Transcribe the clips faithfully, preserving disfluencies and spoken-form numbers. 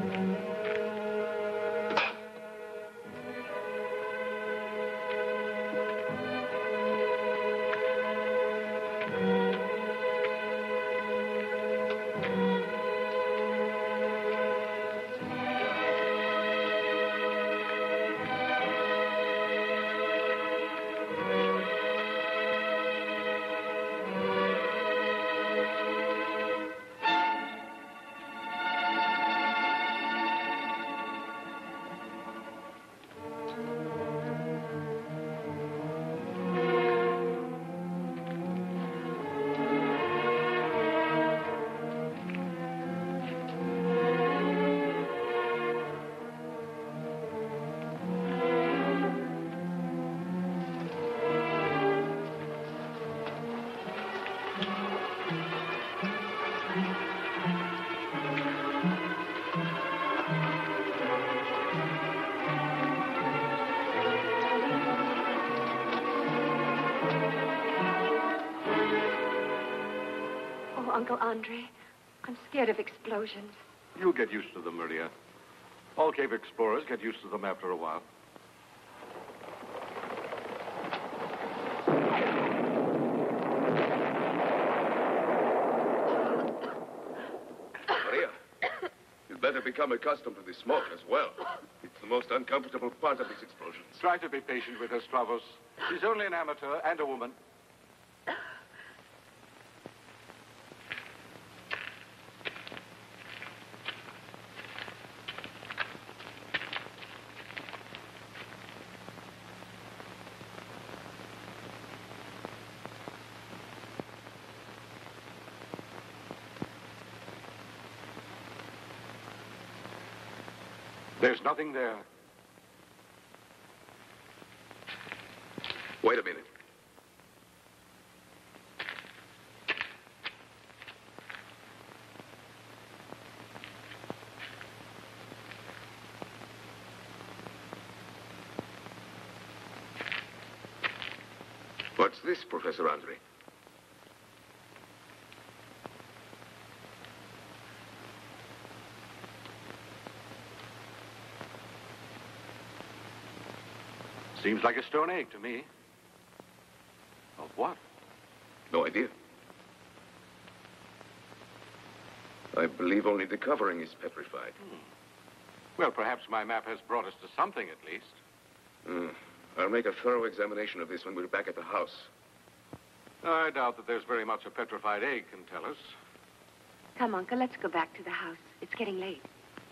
Uncle Andre, I'm scared of explosions. You'll get used to them, Maria. All cave explorers get used to them after a while. Maria, you'd better become accustomed to the smoke as well. It's the most uncomfortable part of these explosions. Try to be patient with her, Stravos. She's only an amateur and a woman. There's nothing there. Wait a minute. What's this, Professor Andre? Seems like a stone egg to me. Of what? No idea. I believe only the covering is petrified. Hmm. Well, perhaps my map has brought us to something at least. Mm. I'll make a thorough examination of this when we're back at the house. I doubt that there's very much a petrified egg can tell us. Come, Uncle, let's go back to the house. It's getting late.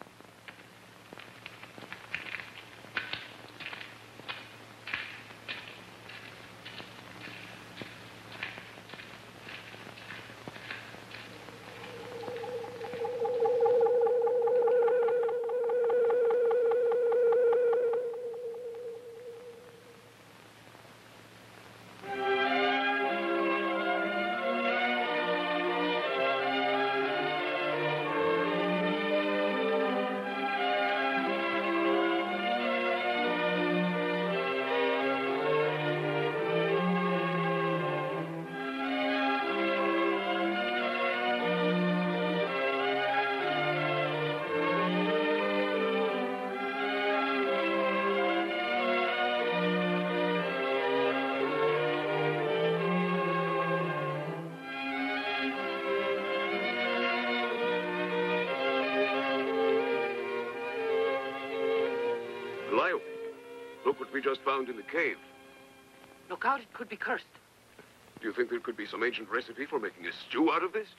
Look what we just found in the cave. Look out, it could be cursed. Do you think there could be some ancient recipe for making a stew out of this?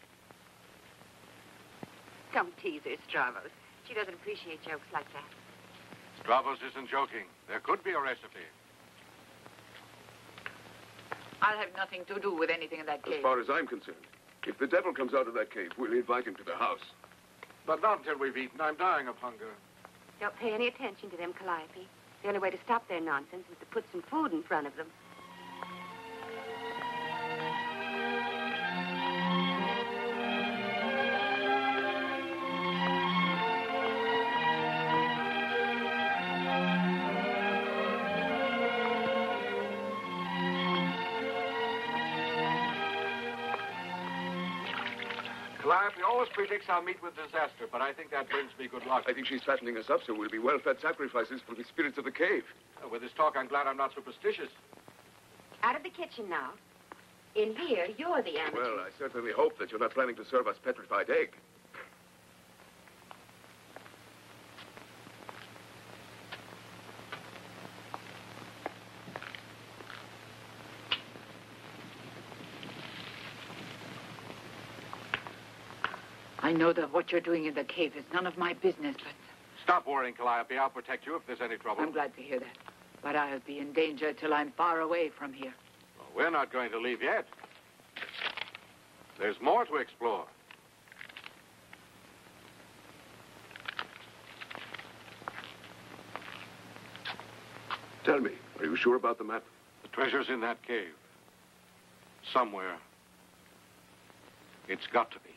Don't tease her, Stravos. She doesn't appreciate jokes like that. Stravos isn't joking. There could be a recipe. I'll have nothing to do with anything in that cave. As far as I'm concerned, if the devil comes out of that cave, we'll invite him to the house. But not until we've eaten. I'm dying of hunger. Don't pay any attention to them, Calliope. The only way to stop their nonsense is to put some food in front of them. Calliope always predicts I'll meet with disaster, but I think that brings me good luck. I think she's fattening us up so we'll be well-fed sacrifices for the spirits of the cave. Uh, with this talk, I'm glad I'm not superstitious. Out of the kitchen now. In here, you're the amateur. Well, I certainly hope that you're not planning to serve us petrified egg. I know that what you're doing in the cave is none of my business, but Stop worrying, Calliope. I'll protect you if there's any trouble. I'm glad to hear that. But I'll be in danger till I'm far away from here. Well, we're not going to leave yet. There's more to explore. Tell me, are you sure about the map? The treasure's in that cave. Somewhere. It's got to be.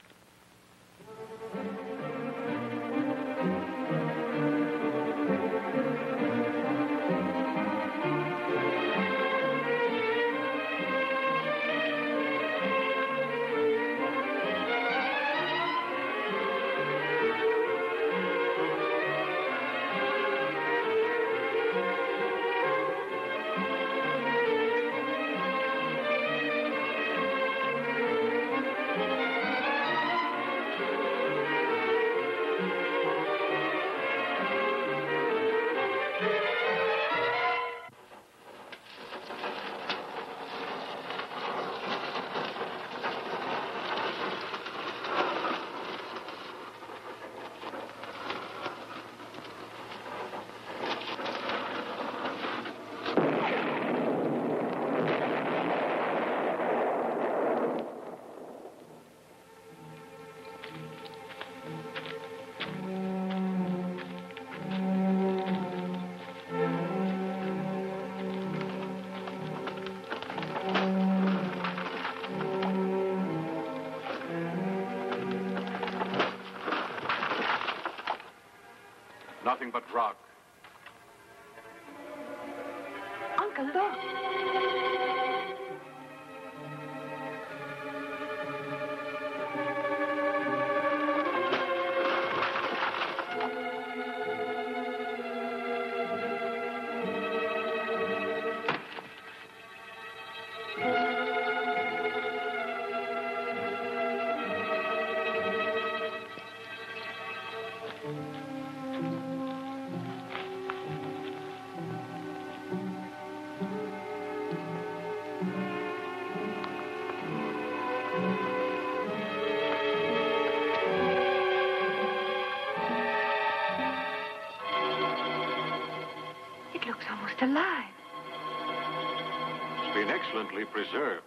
Nothing but rock. Uncle, look. It looks almost alive. It's been excellently preserved.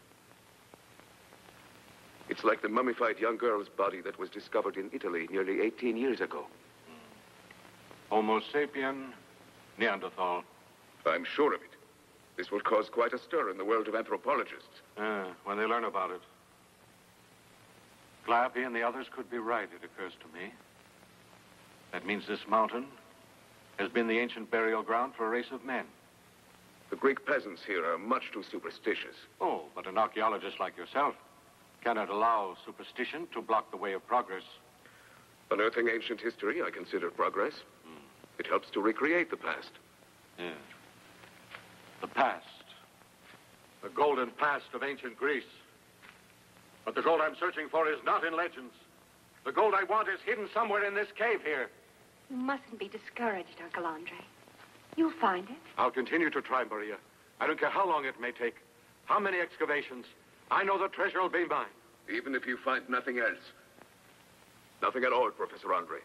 It's like the mummified young girl's body that was discovered in Italy nearly eighteen years ago. Homo sapien, Neanderthal. I'm sure of it. This will cause quite a stir in the world of anthropologists. Ah, when they learn about it. Calliope and the others could be right, it occurs to me. That means this mountain has been the ancient burial ground for a race of men. The Greek peasants here are much too superstitious. Oh, but an archaeologist like yourself cannot allow superstition to block the way of progress. Unearthing ancient history, I consider progress. Mm. It helps to recreate the past. Yeah. The past. The golden past of ancient Greece. But the gold I'm searching for is not in legends. The gold I want is hidden somewhere in this cave here. You mustn't be discouraged, Uncle Andre. You'll find it. I'll continue to try, Maria. I don't care how long it may take. How many excavations. I know the treasure will be mine. Even if you find nothing else. Nothing at all, Professor Andre.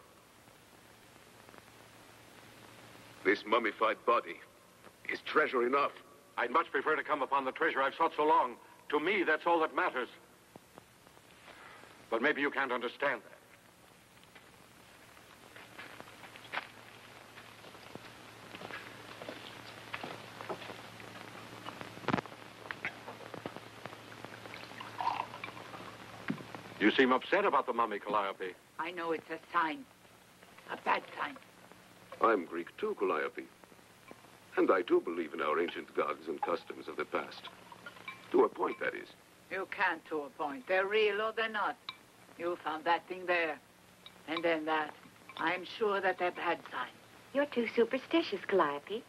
This mummified body is treasure enough. I'd much prefer to come upon the treasure I've sought so long. To me, that's all that matters. But maybe you can't understand that. You seem upset about the mummy, Calliope. I know it's a sign. A bad sign. I'm Greek too, Calliope. And I do believe in our ancient gods and customs of the past. To a point, that is. You can't to a point. They're real or they're not. You found that thing there. And then that. I'm sure that they're bad signs. You're too superstitious, Calliope.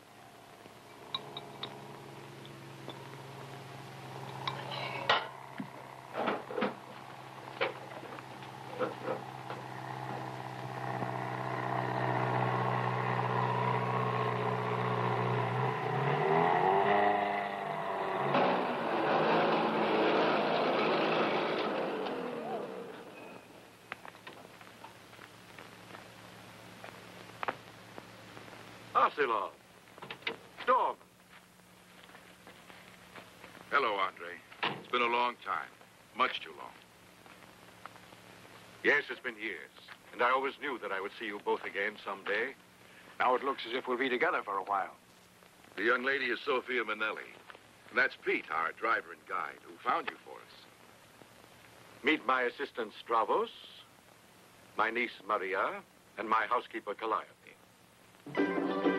Ocelot. Storm. Hello, Andre. It's been a long time. Much too long. Yes, it's been years. And I always knew that I would see you both again someday. Now it looks as if we'll be together for a while. The young lady is Sophia Manelli. And that's Pete, our driver and guide, who found you for us. Meet my assistant, Stravos, my niece, Maria, and my housekeeper, Calliope.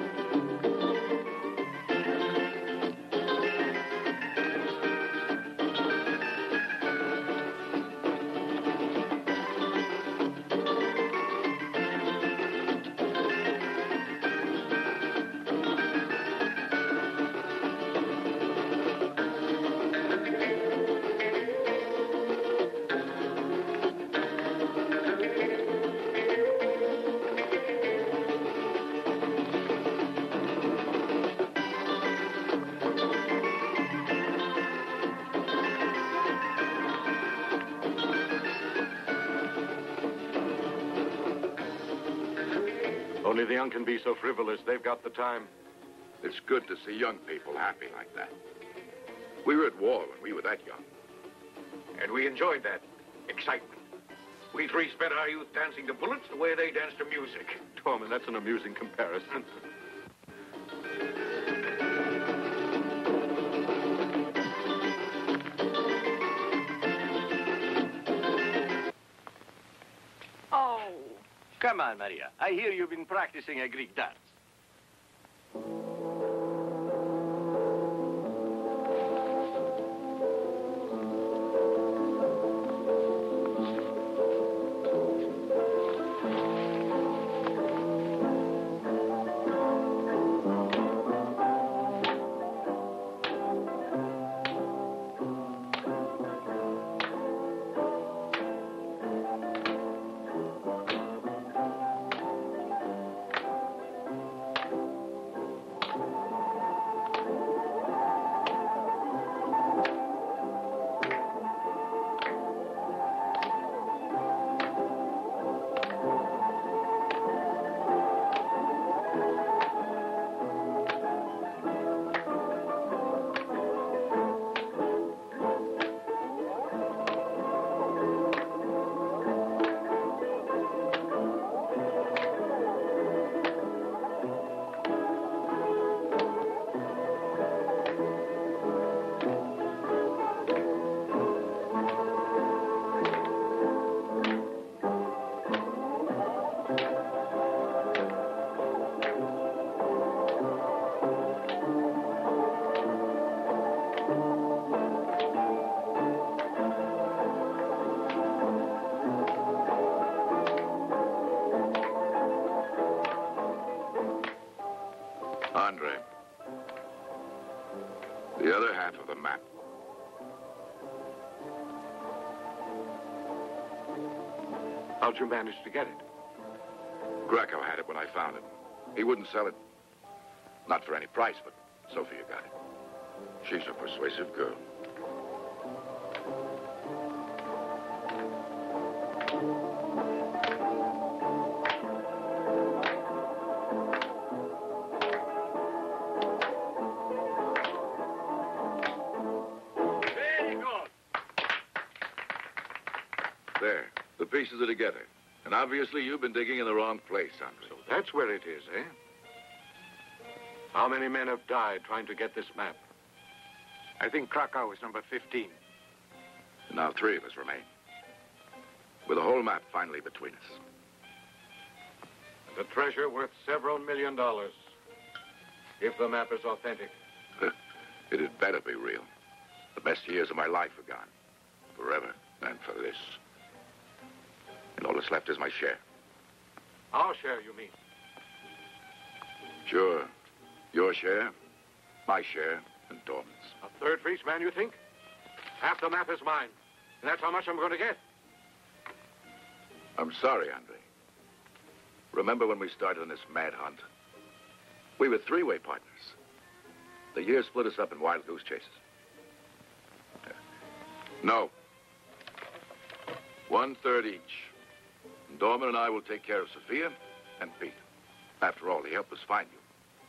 Only the young can be so frivolous. They've got the time. It's good to see young people happy like that. We were at war when we were that young. And we enjoyed that excitement. We three spent our youth dancing to bullets the way they danced to music. Tormund, that's an amusing comparison. Come on, Maria. I hear you've been practicing a Greek dance. Andre, the other half of the map. How'd you manage to get it? Greco had it when I found it. He wouldn't sell it. Not for any price, but Sophia got it. She's a persuasive girl. Very good. There, the pieces are together. And obviously you've been digging in the wrong place, Andre. So that's where it is, eh? How many men have died trying to get this map? I think Krakow is number fifteen. And now three of us remain. With the whole map finally between us. And a treasure worth several million dollars. If the map is authentic. It had better be real. The best years of my life are gone. Forever and for this. And all that's left is my share. Our share, you mean? Sure. Your share, my share, and Dorman's. A third for each man, you think? Half the map is mine. And that's how much I'm going to get. I'm sorry, Andre. Remember when we started on this mad hunt? We were three-way partners. The year split us up in wild goose chases. No. One-third each. And Dorman and I will take care of Sophia and Pete. After all, he helped us find you.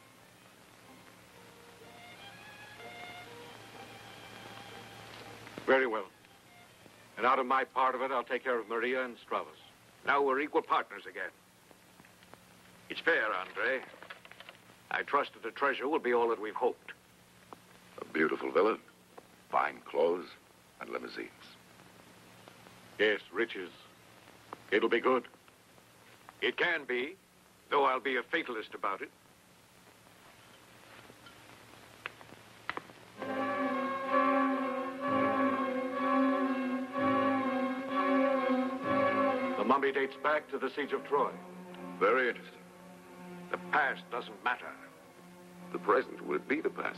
Very well. And out of my part of it, I'll take care of Maria and Stravos. Now we're equal partners again. It's fair, Andre. I trust that the treasure will be all that we've hoped. A beautiful villa, fine clothes, and limousines. Yes, riches. It'll be good. It can be, though I'll be a fatalist about it. The mummy dates back to the siege of Troy. Very interesting. The past doesn't matter. The present, will it be the past?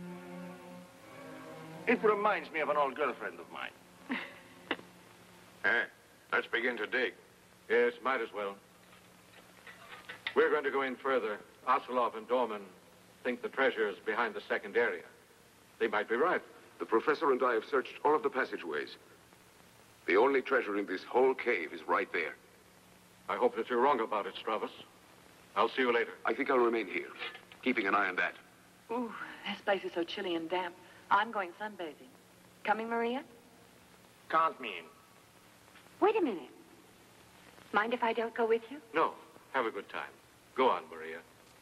It reminds me of an old girlfriend of mine. Eh, let's begin to dig. Yes, might as well. We're going to go in further. Ocelov and Dorman think the treasure's behind the second area. They might be right. The professor and I have searched all of the passageways. The only treasure in this whole cave is right there. I hope that you're wrong about it, Stravos. I'll see you later. I think I'll remain here, keeping an eye on that. Ooh, this place is so chilly and damp. I'm going sunbathing. Coming, Maria? Can't mean. Wait a minute. Mind if I don't go with you? No. Have a good time. Go on, Maria.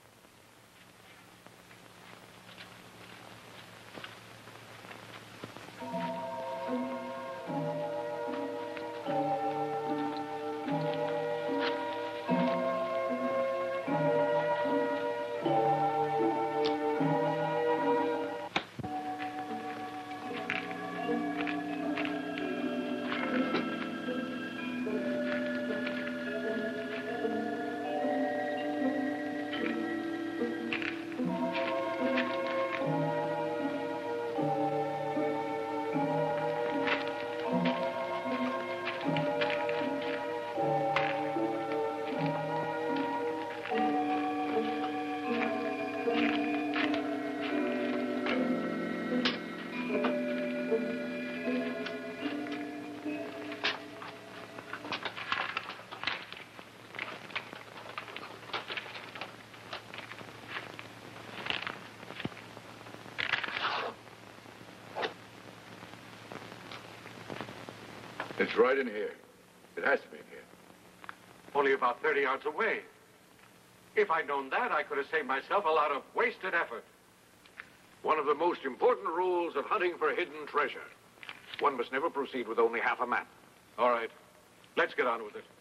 It's right in here. It has to be in here. Only about thirty yards away. If I'd known that, I could have saved myself a lot of wasted effort. One of the most important rules of hunting for hidden treasure. One must never proceed with only half a map. All right. Let's get on with it.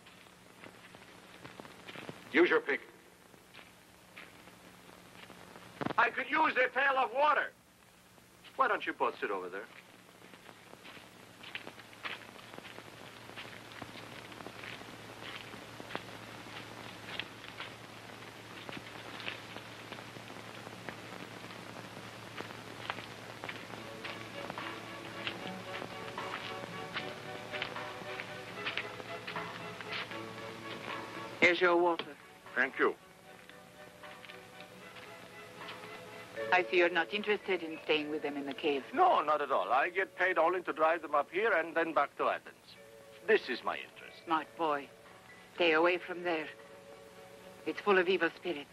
Use your pick. I could use a pail of water. Why don't you both sit over there? Here's your water. Thank you. I see you're not interested in staying with them in the cave. No, not at all. I get paid only to drive them up here and then back to Athens. This is my interest. Smart boy. Stay away from there. It's full of evil spirits.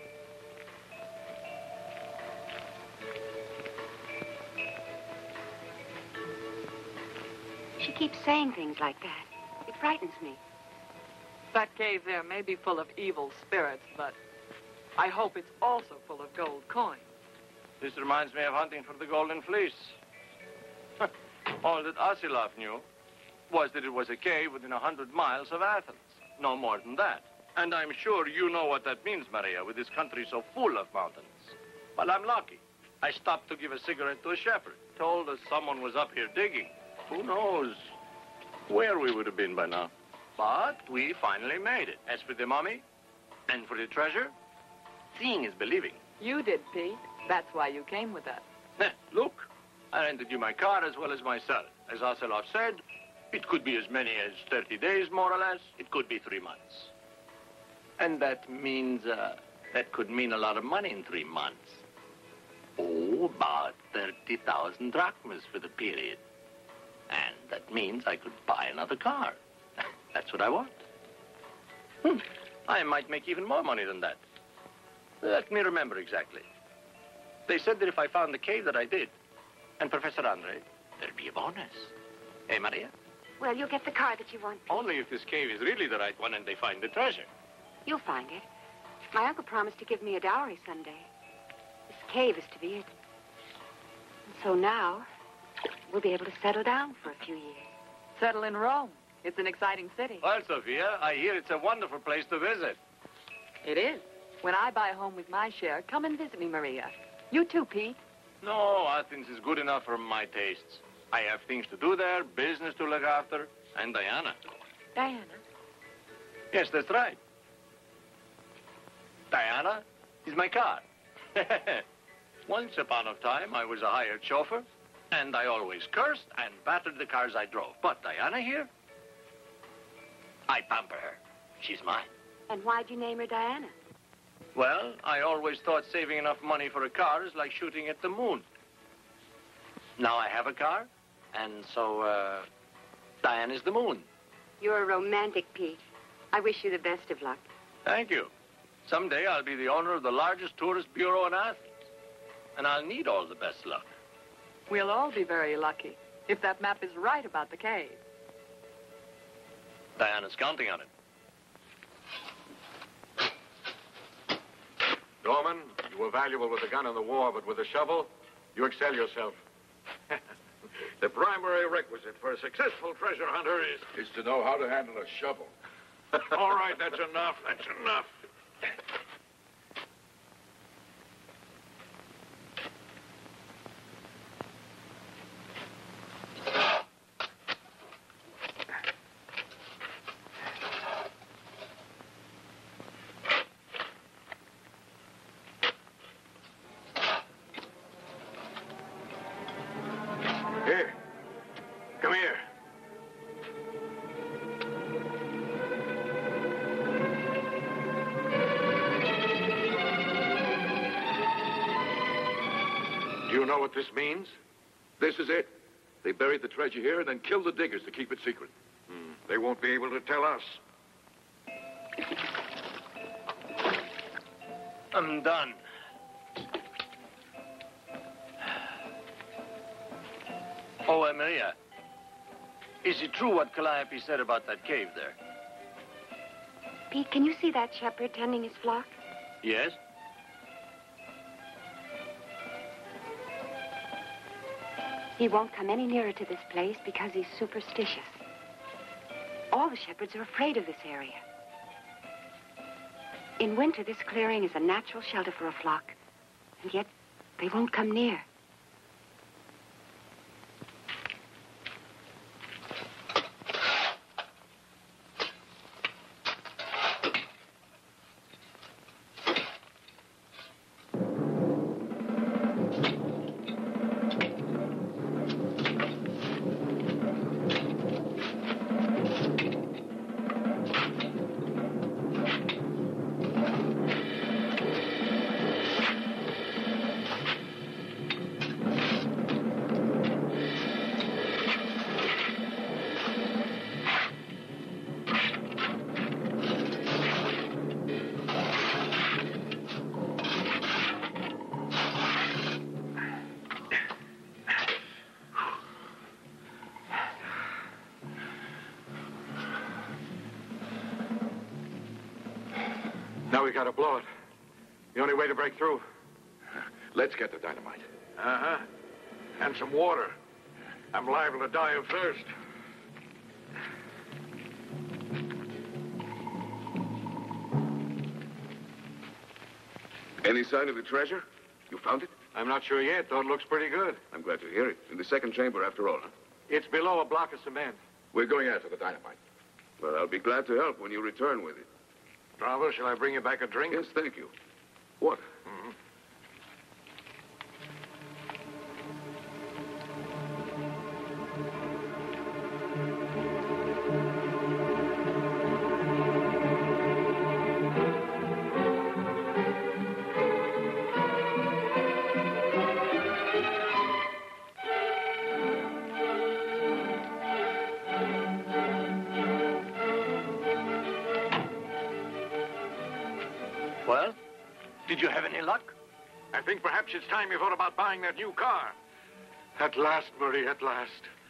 She keeps saying things like that. It frightens me. That cave there may be full of evil spirits, but I hope it's also full of gold coins. This reminds me of hunting for the Golden Fleece. All that Ocelov knew was that it was a cave within a hundred miles of Athens. No more than that. And I'm sure you know what that means, Maria, with this country so full of mountains. Well, I'm lucky. I stopped to give a cigarette to a shepherd. Told us someone was up here digging. Who knows where we would have been by now. But we finally made it. As for the mummy and for the treasure, seeing is believing. You did, Pete. That's why you came with us. Eh, look, I rented you my car as well as myself. As Ocelot said, it could be as many as thirty days, more or less. It could be three months. And that means, uh, that could mean a lot of money in three months. Oh, about thirty thousand drachmas for the period. And that means I could buy another car. That's what I want. Hmm. I might make even more money than that. Let me remember exactly. They said that if I found the cave that I did, and Professor Andre, there'd be a bonus. Eh, Maria? Well, you'll get the car that you want. Only if this cave is really the right one and they find the treasure. You'll find it. My uncle promised to give me a dowry someday. This cave is to be it. And so now, we'll be able to settle down for a few years. Settle in Rome. It's an exciting city. Well, Sophia, I hear it's a wonderful place to visit. It is. When I buy a home with my share, come and visit me, Maria. You too, Pete. No, Athens is good enough for my tastes. I have things to do there, business to look after, and Diana. Diana? Yes, that's right. Diana is my car. Once upon a time, I was a hired chauffeur, and I always cursed and battered the cars I drove. But Diana here, I pamper her. She's mine. And why'd you name her Diana? Well, I always thought saving enough money for a car is like shooting at the moon. Now I have a car, and so, uh, Diana's the moon. You're a romantic, Pete. I wish you the best of luck. Thank you. Someday I'll be the owner of the largest tourist bureau in Athens. And I'll need all the best luck. We'll all be very lucky if that map is right about the cave. Diana's counting on it. Norman, you were valuable with the gun in the war, but with the shovel, you excel yourself. The primary requisite for a successful treasure hunter is... Is to know how to handle a shovel. All right, that's enough. That's enough. Here. Come here. Do you know what this means? This is it. They buried the treasure here and then killed the diggers to keep it secret. Hmm. They won't be able to tell us. I'm done. Oh, uh, Maria, is it true what Calliope said about that cave there? Pete, can you see that shepherd tending his flock? Yes? He won't come any nearer to this place because he's superstitious. All the shepherds are afraid of this area. In winter, this clearing is a natural shelter for a flock, and yet they won't come near. Now we gotta blow it. The only way to break through. Let's get the dynamite. Uh-huh. And some water. I'm liable to die of thirst. Any sign of the treasure? You found it? I'm not sure yet, though it looks pretty good. I'm glad to hear it. In the second chamber, after all, huh? It's below a block of cement. We're going after the dynamite. Well, I'll be glad to help when you return with it. Bravo, shall I bring you back a drink? Yes, thank you. Water. Mm-hmm. Well, did you have any luck? I think perhaps it's time you thought about buying that new car. At last, Marie, at last.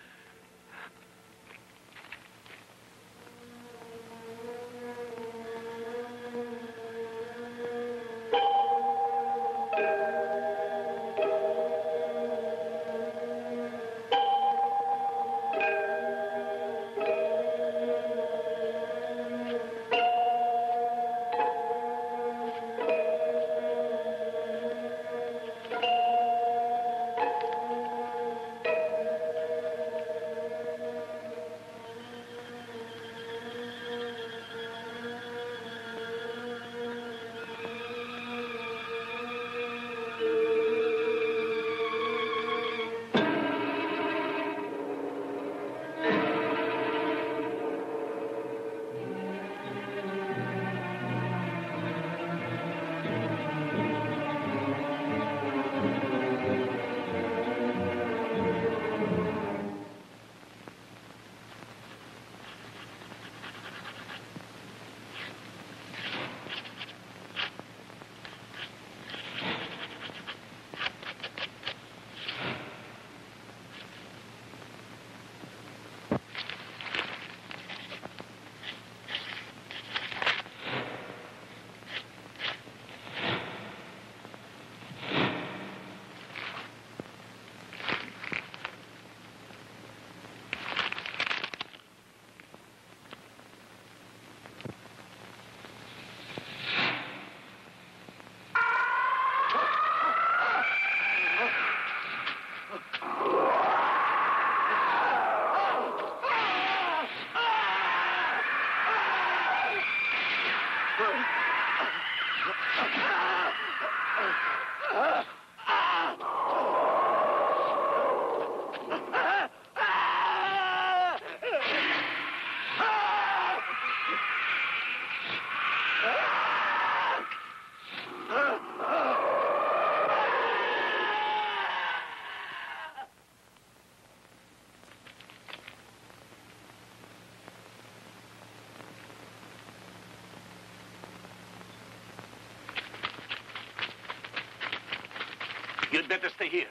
You'd better stay here.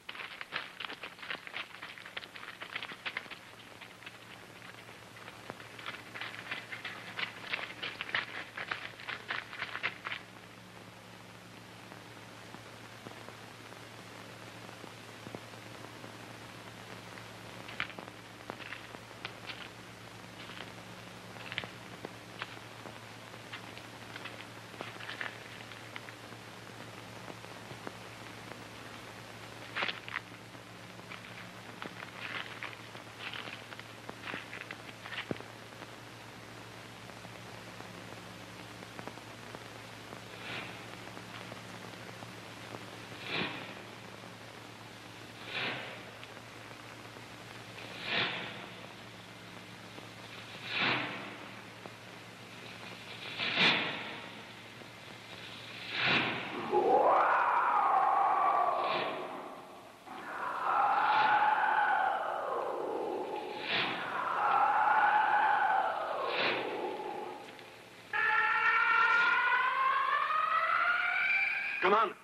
Come on.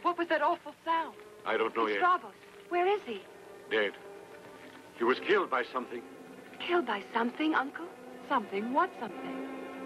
What was that awful sound? I don't know yet. Stravos, where is he? Dead. He was killed by something. Killed by something, Uncle? Something? What something?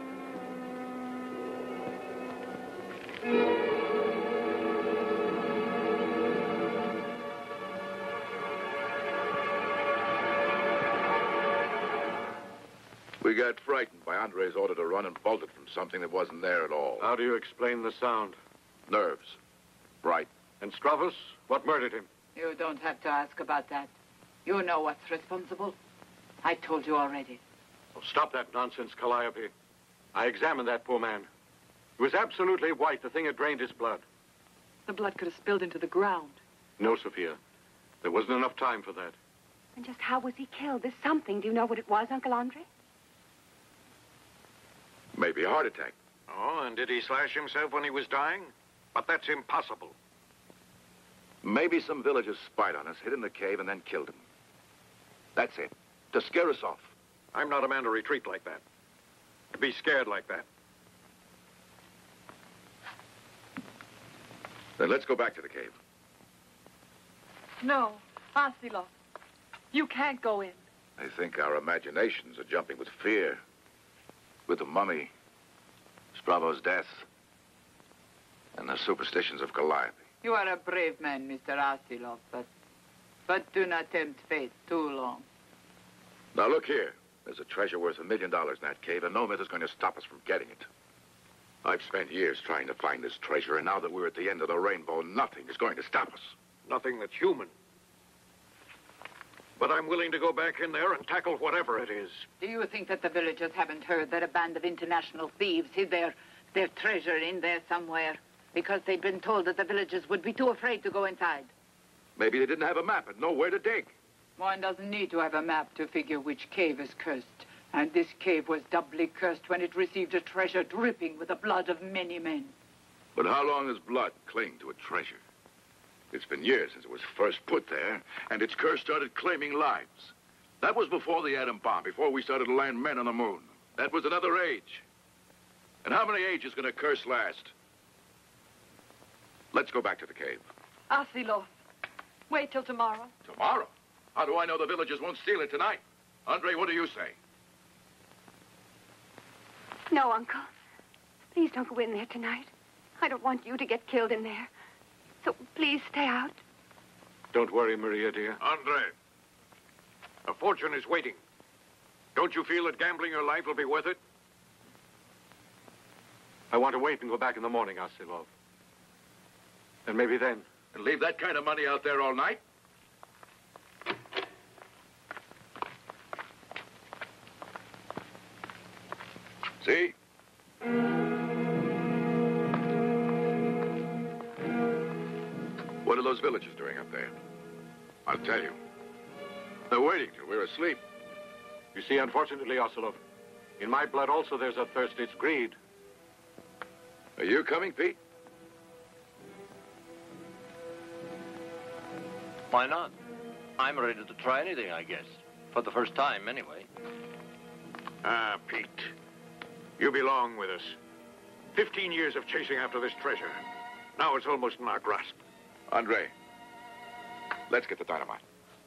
We got frightened by Andre's order to run and bolted from something that wasn't there at all. How do you explain the sound? Nerves. Right. And Stravos? What murdered him? You don't have to ask about that. You know what's responsible. I told you already. Oh, stop that nonsense, Calliope. I examined that poor man. He was absolutely white. The thing had drained his blood. The blood could have spilled into the ground. No, Sophia. There wasn't enough time for that. And just how was he killed? This something. Do you know what it was, Uncle Andre? Maybe a heart attack. Oh, and did he slash himself when he was dying? But that's impossible. Maybe some villagers spied on us, hid in the cave, and then killed him. That's it. To scare us off. I'm not a man to retreat like that. To be scared like that. Then let's go back to the cave. No, Asilov. You can't go in. I think our imaginations are jumping with fear. With the mummy, Stravos' death, and the superstitions of Calliope. You are a brave man, Mister Asilov, but, but do not tempt fate too long. Now look here. There's a treasure worth a million dollars in that cave, and no myth is going to stop us from getting it. I've spent years trying to find this treasure, and now that we're at the end of the rainbow, nothing is going to stop us. Nothing that's human. But I'm willing to go back in there and tackle whatever it is. Do you think that the villagers haven't heard that a band of international thieves hid their, their treasure in there somewhere? Because they'd been told that the villagers would be too afraid to go inside. Maybe they didn't have a map and know where to dig. One doesn't need to have a map to figure which cave is cursed. And this cave was doubly cursed when it received a treasure dripping with the blood of many men. But how long does blood cling to a treasure? It's been years since it was first put there, and its curse started claiming lives. That was before the atom bomb, before we started to land men on the moon. That was another age. And how many ages can a curse last? Let's go back to the cave. Asilov, wait till tomorrow. Tomorrow? How do I know the villagers won't steal it tonight? Andre, what do you say? No, Uncle. Please don't go in there tonight. I don't want you to get killed in there. So please stay out. Don't worry, Maria, dear. Andre, a fortune is waiting. Don't you feel that gambling your life will be worth it? I want to wait and go back in the morning, Asilov. And maybe then. And leave that kind of money out there all night? See? What are those villagers doing up there? I'll tell you. They're waiting till we're asleep. You see, unfortunately, Ocelov, in my blood also there's a thirst. It's greed. Are you coming, Pete? Why not? I'm ready to try anything, I guess. For the first time, anyway. Ah, Pete. You belong with us. Fifteen years of chasing after this treasure. Now it's almost in our grasp. Andre, let's get the dynamite.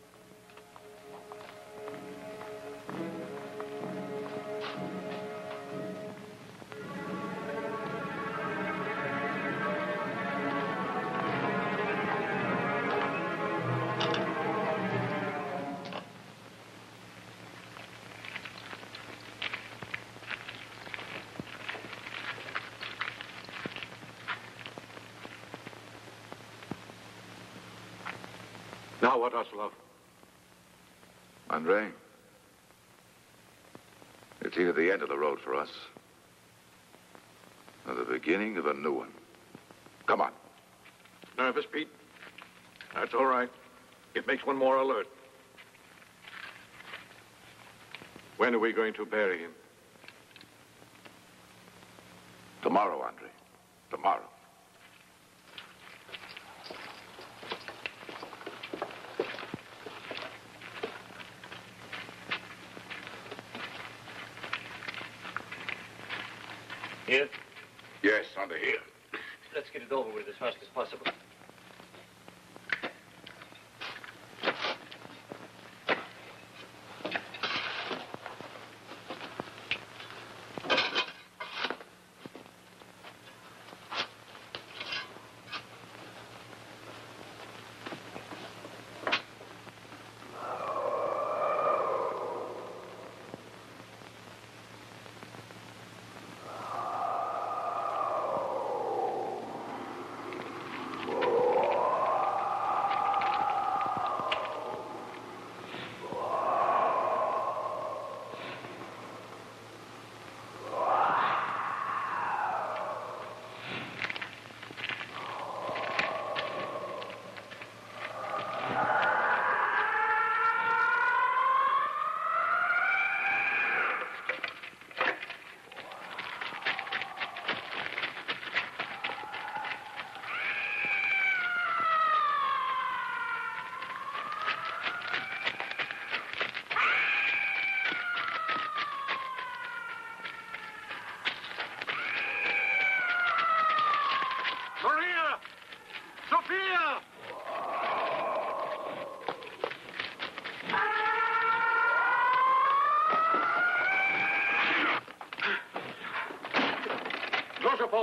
Now what, Ocelov? Andre, it's either the end of the road for us or the beginning of a new one. Come on. Nervous, Pete? That's all right. It makes one more alert. When are we going to bury him? Tomorrow, Andre. Tomorrow. Here? Yes, under here. Let's get it over with as fast as possible.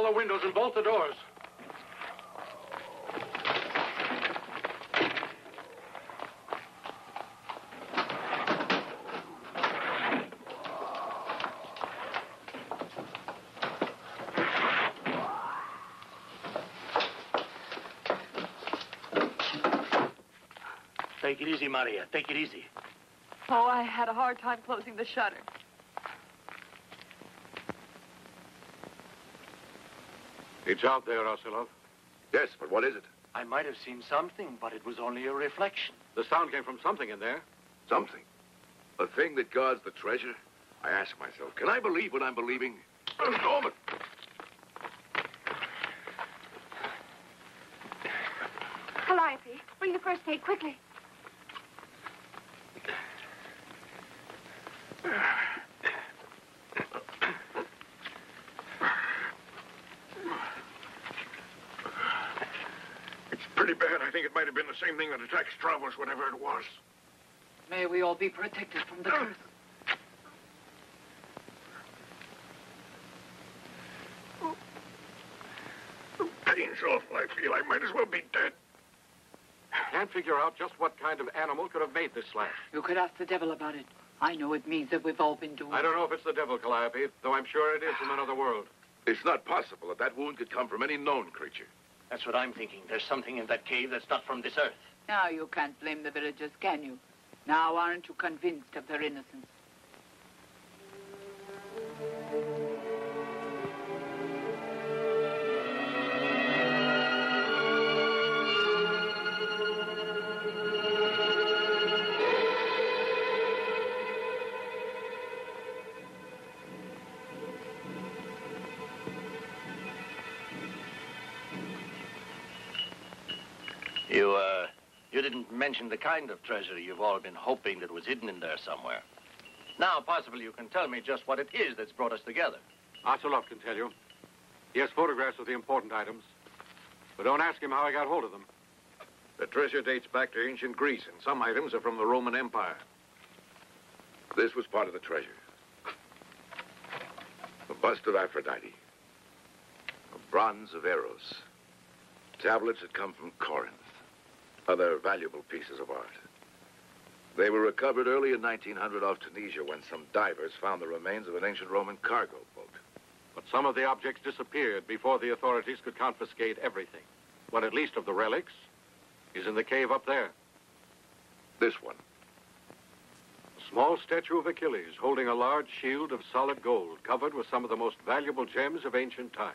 the windows and bolt the doors. Take it easy, Maria. Take it easy. Oh, I had a hard time closing the shutter. It's out there, Ocelov. Yes, but what is it? I might have seen something, but it was only a reflection. The sound came from something in there. Something. A thing that guards the treasure? I ask myself, can I believe what I'm believing? Norman! Calliope, bring the first aid quickly. It's pretty bad. I think it might have been the same thing that attacked Stravos, whatever it was. May we all be protected from the curse. The pain's awful, I feel. I might as well be dead. Can't figure out just what kind of animal could have made this slash. You could ask the devil about it. I know it means that we've all been doomed. I don't know if it's the devil, Calliope, though I'm sure it is from another world. It's not possible that that wound could come from any known creature. That's what I'm thinking. There's something in that cave that's not from this earth. Now you can't blame the villagers, can you? Now aren't you convinced of their innocence? You, uh, you didn't mention the kind of treasure you've all been hoping that was hidden in there somewhere. Now, possibly you can tell me just what it is that's brought us together. Ocelov can tell you. He has photographs of the important items. But don't ask him how I got hold of them. The treasure dates back to ancient Greece, and some items are from the Roman Empire. This was part of the treasure. A bust of Aphrodite. A bronze of Eros. Tablets that come from Corinth. Other valuable pieces of art. They were recovered early in nineteen hundred off Tunisia when some divers found the remains of an ancient Roman cargo boat. But some of the objects disappeared before the authorities could confiscate everything. One, at least, of the relics is in the cave up there. This one. A small statue of Achilles holding a large shield of solid gold covered with some of the most valuable gems of ancient times.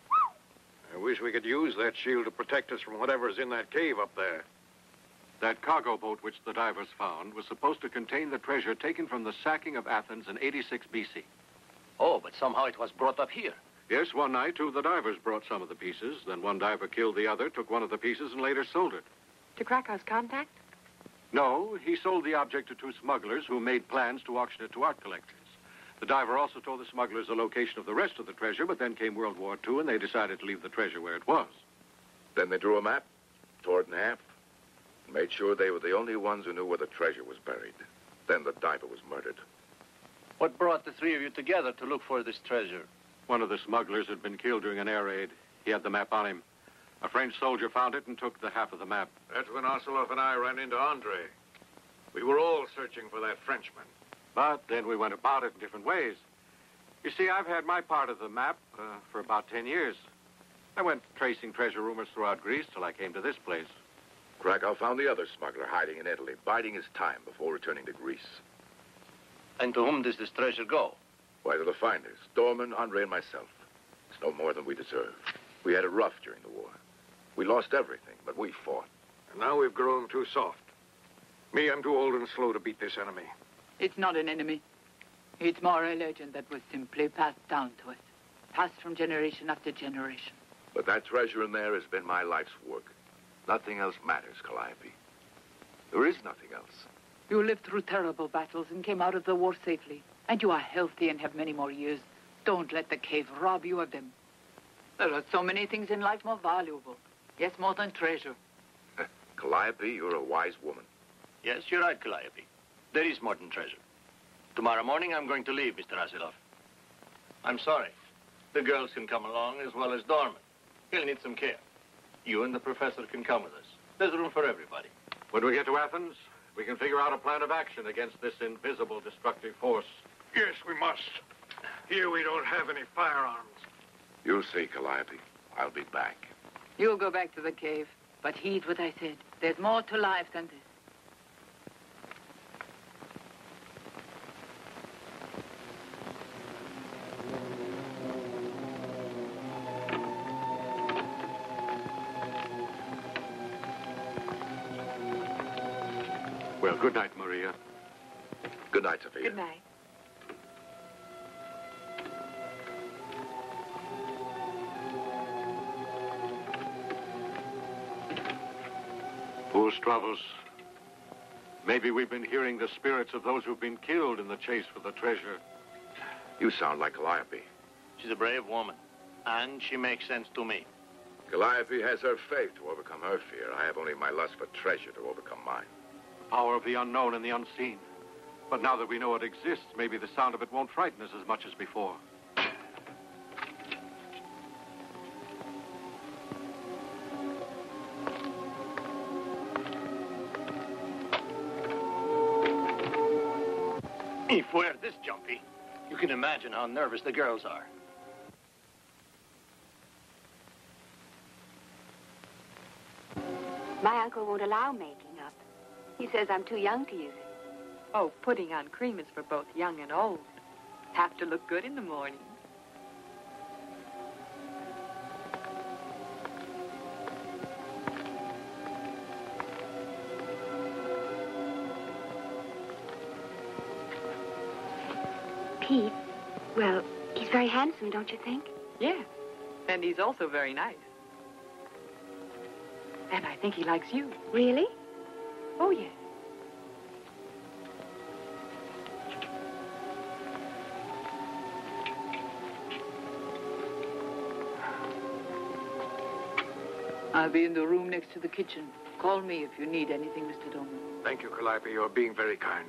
I wish we could use that shield to protect us from whatever's in that cave up there. That cargo boat which the divers found was supposed to contain the treasure taken from the sacking of Athens in eighty-six B C. Oh, but somehow it was brought up here. Yes, one night, two of the divers brought some of the pieces. Then one diver killed the other, took one of the pieces, and later sold it. To Krakow's contact? No, he sold the object to two smugglers who made plans to auction it to art collectors. The diver also told the smugglers the location of the rest of the treasure, but then came World War Two, and they decided to leave the treasure where it was. Then they drew a map, tore it in half, and made sure they were the only ones who knew where the treasure was buried. Then the diver was murdered. What brought the three of you together to look for this treasure? One of the smugglers had been killed during an air raid. He had the map on him. A French soldier found it and took the half of the map. That's when Ocelov and I ran into Andre. We were all searching for that Frenchman. But then we went about it in different ways. You see, I've had my part of the map uh, for about ten years. I went tracing treasure rumors throughout Greece till I came to this place. Krakow found the other smuggler hiding in Italy, biding his time before returning to Greece. And to whom does this treasure go? Why, to the finders, Dorman, Andre, and myself. It's no more than we deserve. We had it rough during the war. We lost everything, but we fought. And now we've grown too soft. Me, I'm too old and slow to beat this enemy. It's not an enemy. It's more a legend that was simply passed down to us. Passed from generation after generation. But that treasure in there has been my life's work. Nothing else matters, Calliope. There is nothing else. You lived through terrible battles and came out of the war safely. And you are healthy and have many more years. Don't let the cave rob you of them. There are so many things in life more valuable. Yes, more than treasure. Calliope, you're a wise woman. Yes, you're right, Calliope. There is more than treasure. Tomorrow morning, I'm going to leave, Mister Ocelov. I'm sorry, The girls can come along as well as Dorman. He'll need some care. You and the professor can come with us. There's room for everybody. When we get to Athens, we can figure out a plan of action against this invisible destructive force. Yes, we must. Here we don't have any firearms. You'll see, Calliope. I'll be back. You'll go back to the cave, but heed what I said. There's more to life than this. Well, good night, Maria. Good night, Sophia. Good night. Poor Stravos. Maybe we've been hearing the spirits of those who've been killed in the chase for the treasure. You sound like Calliope. She's a brave woman, and she makes sense to me. Calliope has her faith to overcome her fear. I have only my lust for treasure to overcome mine. Power of the unknown and the unseen. But now that we know it exists, maybe the sound of it won't frighten us as much as before. If we're this jumpy, you can imagine how nervous the girls are. My uncle won't allow making up. He says I'm too young to use it. Oh, putting on cream is for both young and old. Have to look good in the morning. Pete, well, he's very handsome, don't you think? Yes, and he's also very nice. And I think he likes you. Really? Oh, yes. I'll be in the room next to the kitchen. Call me if you need anything, Mister Dorman. Thank you, Calliope. You're being very kind.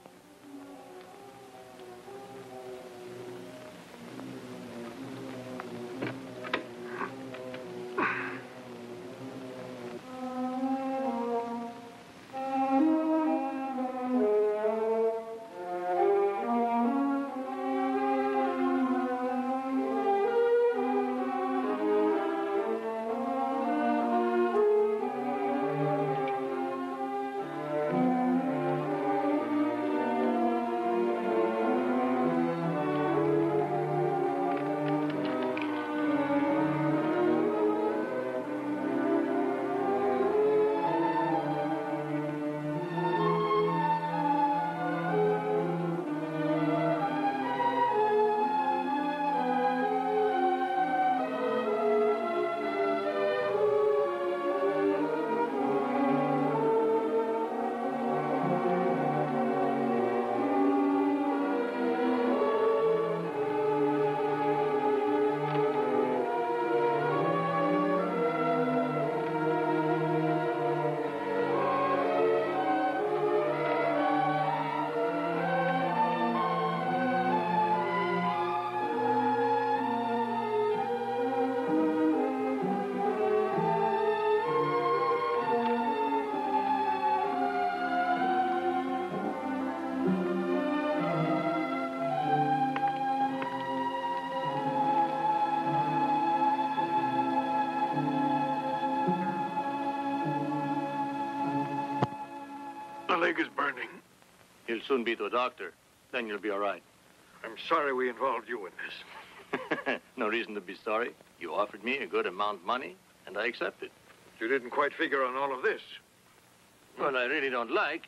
The leg is burning. You'll soon be to a doctor. Then you'll be all right. I'm sorry we involved you in this. No reason to be sorry. You offered me a good amount of money, and I accepted. You didn't quite figure on all of this. What I really don't like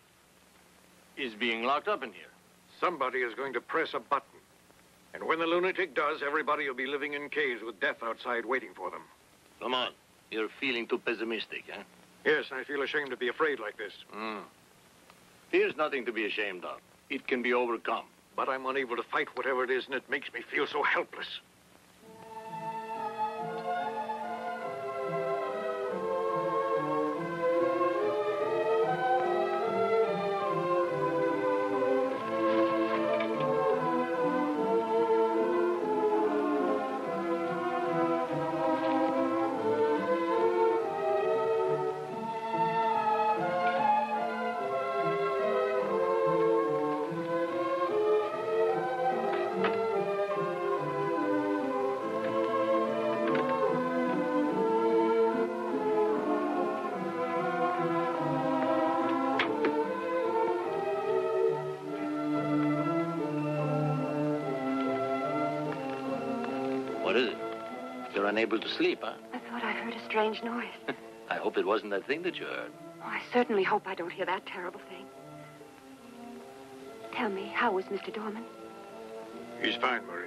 is being locked up in here. Somebody is going to press a button. And when the lunatic does, everybody will be living in caves with death outside waiting for them. Come on. You're feeling too pessimistic, huh? Yes, I feel ashamed to be afraid like this. Mm. Here's nothing to be ashamed of. It can be overcome. But I'm unable to fight whatever it is, and it makes me feel so helpless. You're unable to sleep, huh? I thought I heard a strange noise. I hope it wasn't that thing that you heard. Oh, I certainly hope I don't hear that terrible thing. Tell me, how was Mister Dorman? He's fine, Maria.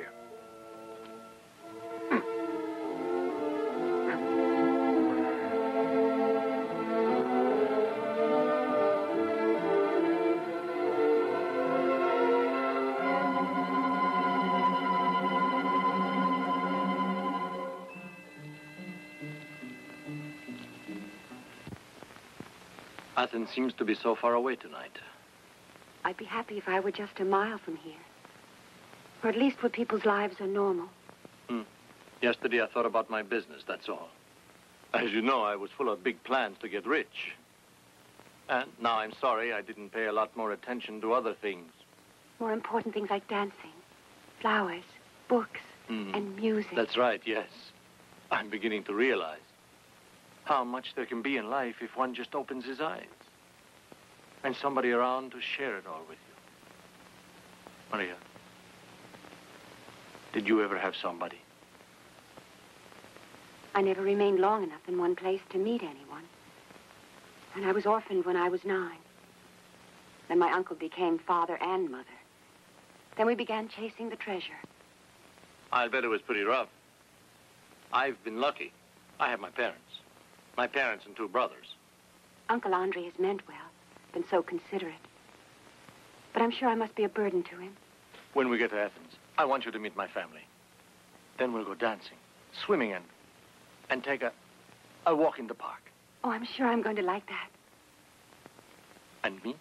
Athens seems to be so far away tonight. I'd be happy if I were just a mile from here. Or at least where people's lives are normal. Hmm. Yesterday I thought about my business, that's all. As you know, I was full of big plans to get rich. And now I'm sorry I didn't pay a lot more attention to other things. More important things like dancing, flowers, books, Hmm. and music. That's right, yes. I'm beginning to realize how much there can be in life if one just opens his eyes. And somebody around to share it all with you. Maria, did you ever have somebody? I never remained long enough in one place to meet anyone. And I was orphaned when I was nine. Then my uncle became father and mother. Then we began chasing the treasure. I'll bet it was pretty rough. I've been lucky. I have my parents. My parents and two brothers. Uncle Andre has meant well, been so considerate. But I'm sure I must be a burden to him. When we get to Athens, I want you to meet my family. Then we'll go dancing, swimming, and and take a, a walk in the park. Oh, I'm sure I'm going to like that. And me?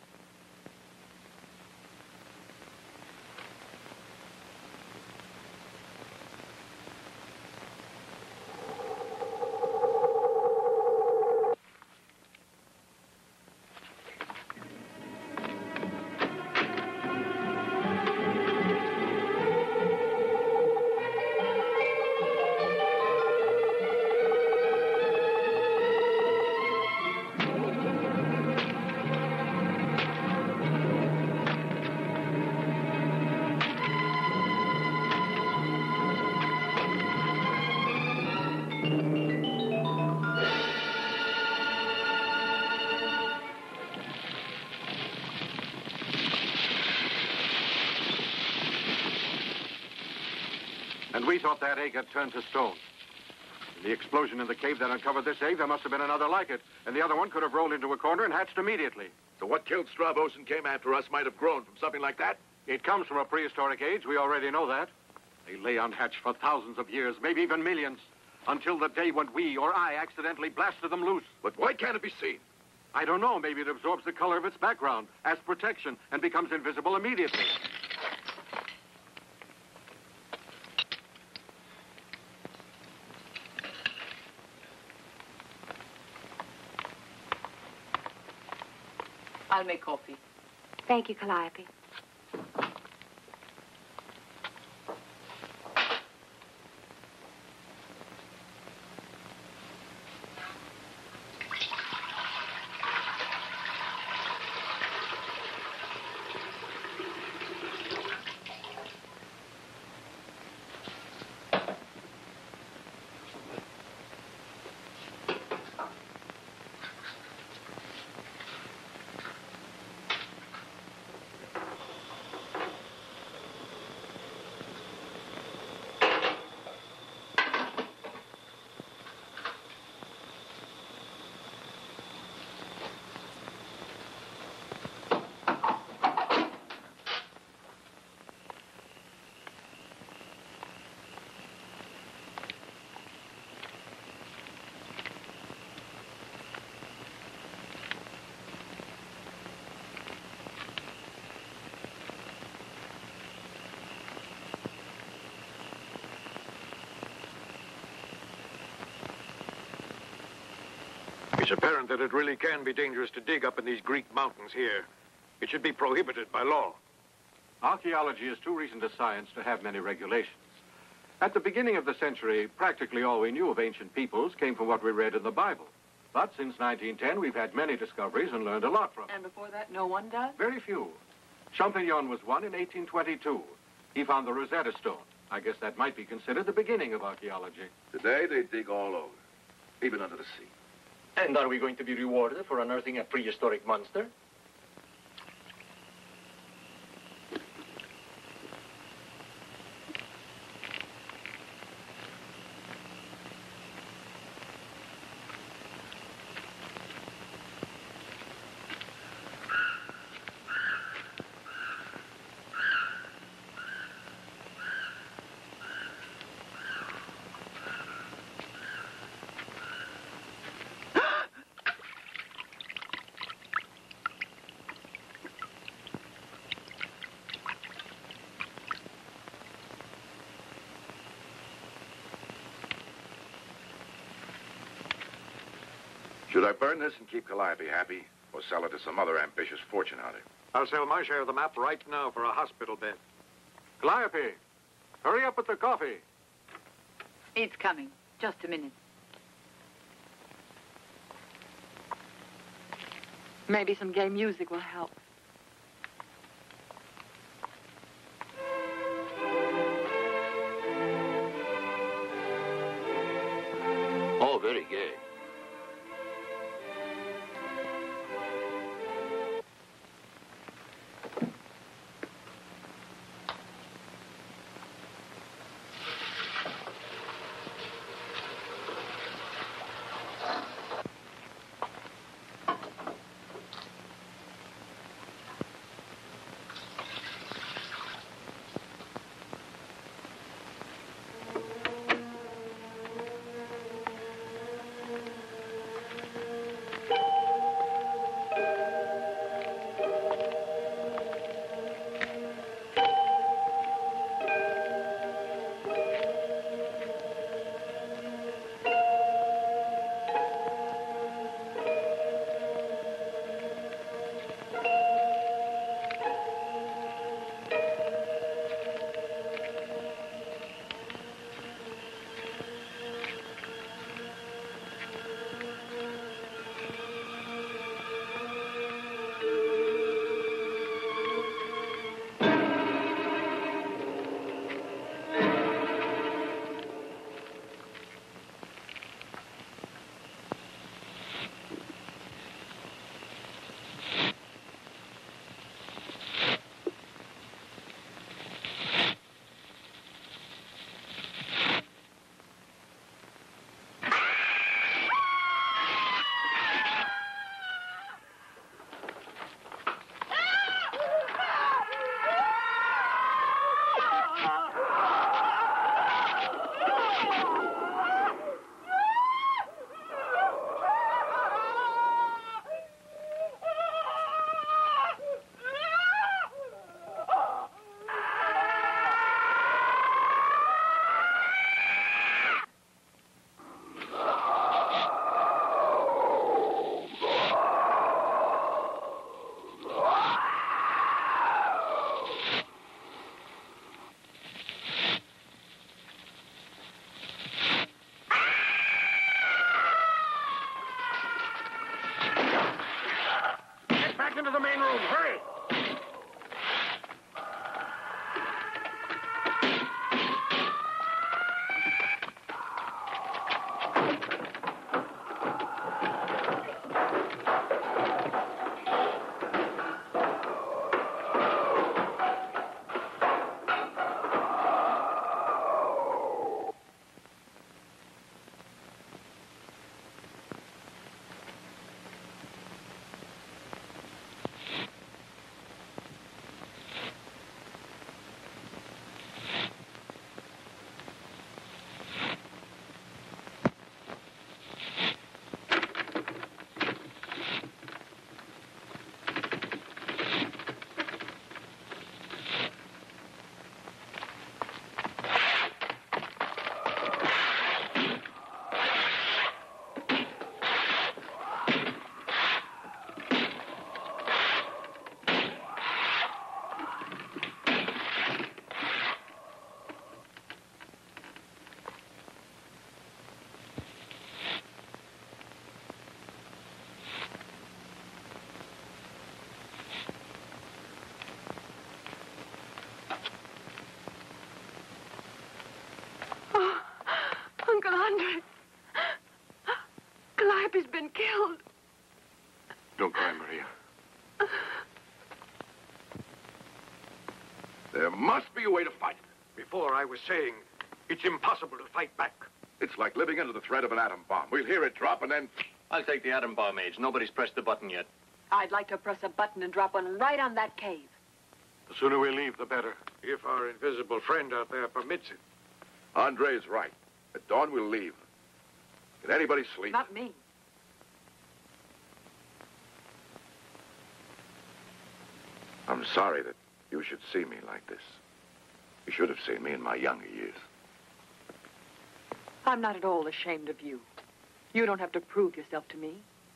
And we thought that egg had turned to stone. In the explosion in the cave that uncovered this egg, there must have been another like it. And the other one could have rolled into a corner and hatched immediately. So what killed Stravos and came after us might have grown from something like that? It comes from a prehistoric age. We already know that. They lay unhatched for thousands of years, maybe even millions, until the day when we or I accidentally blasted them loose. But why can't it be seen? I don't know. Maybe it absorbs the color of its background as protection and becomes invisible immediately. I'll make coffee. Thank you, Calliope. It's apparent that it really can be dangerous to dig up in these Greek mountains here. It should be prohibited by law. Archaeology is too recent a science to have many regulations. At the beginning of the century, practically all we knew of ancient peoples came from what we read in the Bible. But since nineteen ten, we've had many discoveries and learned a lot from them. And before that, no one does? Very few. Champignon was one in eighteen twenty-two. He found the Rosetta Stone. I guess that might be considered the beginning of archaeology. Today, they dig all over, even under the sea. And are we going to be rewarded for unearthing a prehistoric monster? Should I burn this and keep Calliope happy, or sell it to some other ambitious fortune hunter? I'll sell my share of the map right now for a hospital bed. Calliope, hurry up with the coffee. It's coming. Just a minute. Maybe some gay music will help. Oh, very gay. Into the main room, hurry! been killed. Don't cry, Maria. There must be a way to fight. Before I was saying, it's impossible to fight back. It's like living under the threat of an atom bomb. We'll hear it drop and then... I'll take the atom bomb, Age. Nobody's pressed the button yet. I'd like to press a button and drop one right on that cave. The sooner we leave, the better. If our invisible friend out there permits it. Andre's right. At dawn, we'll leave. Can anybody sleep? Not me. I'm sorry that you should see me like this. You should have seen me in my younger years. I'm not at all ashamed of you. You don't have to prove yourself to me.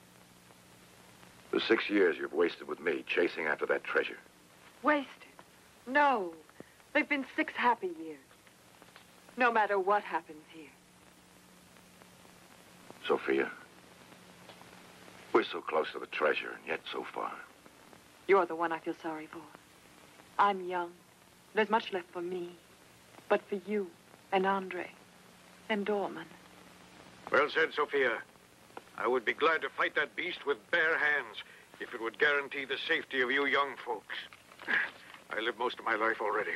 The six years you've wasted with me chasing after that treasure. Wasted? No. They've been six happy years. No matter what happens here. Sophia, we're so close to the treasure and yet so far. You're the one I feel sorry for. I'm young. There's much left for me. But for you and Andre and Dorman. Well said, Sophia. I would be glad to fight that beast with bare hands if it would guarantee the safety of you young folks. I lived most of my life already.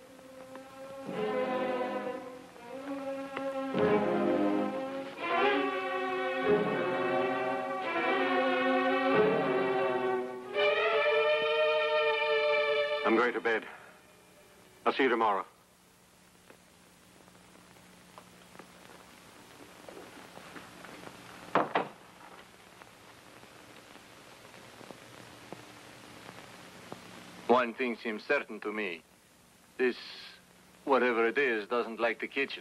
I'm going to bed. I'll see you tomorrow. One thing seems certain to me. This, whatever it is, doesn't like the kitchen.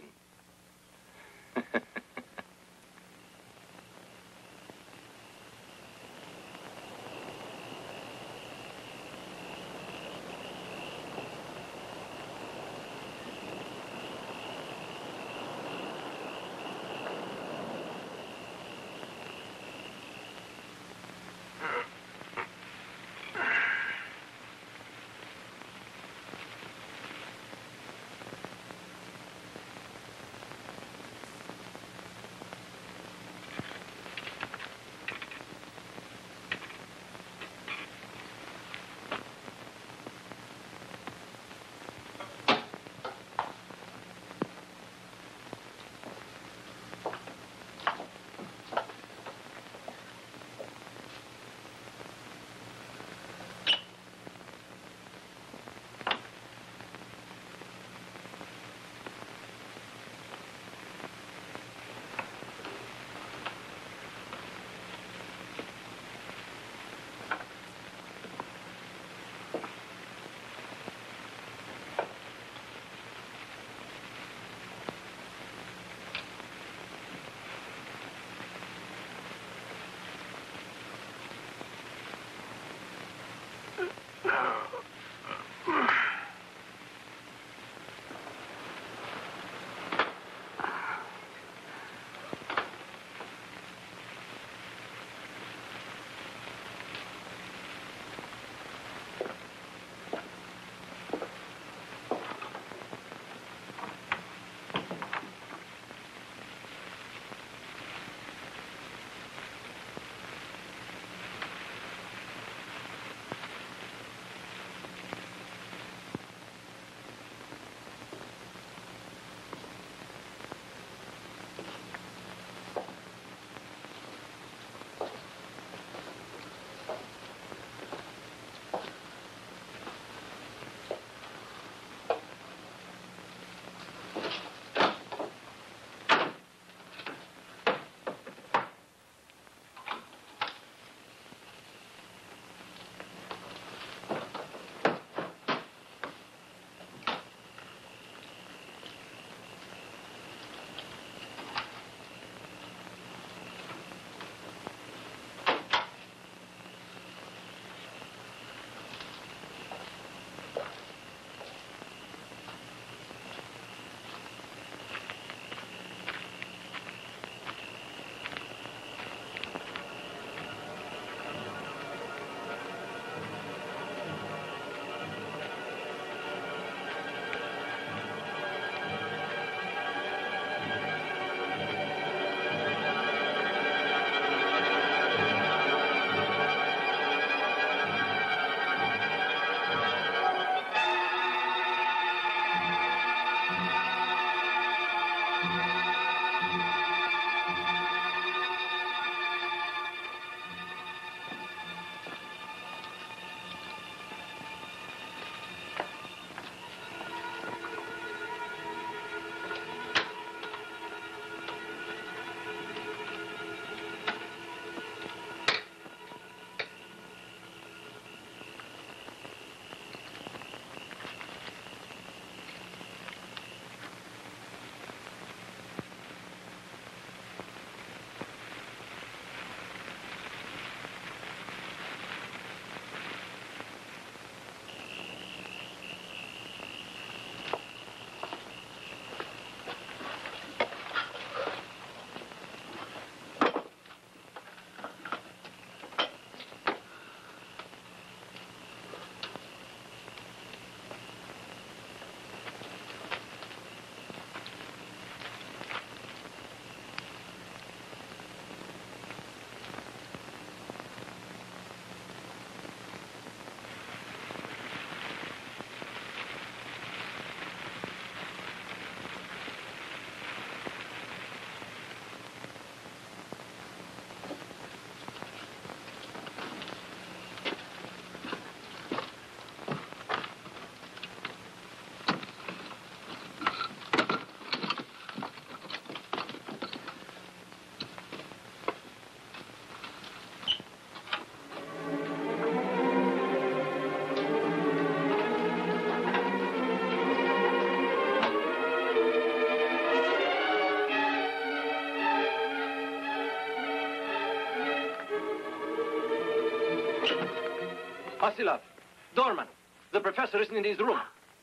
Vasilov, doorman, the professor isn't in his room.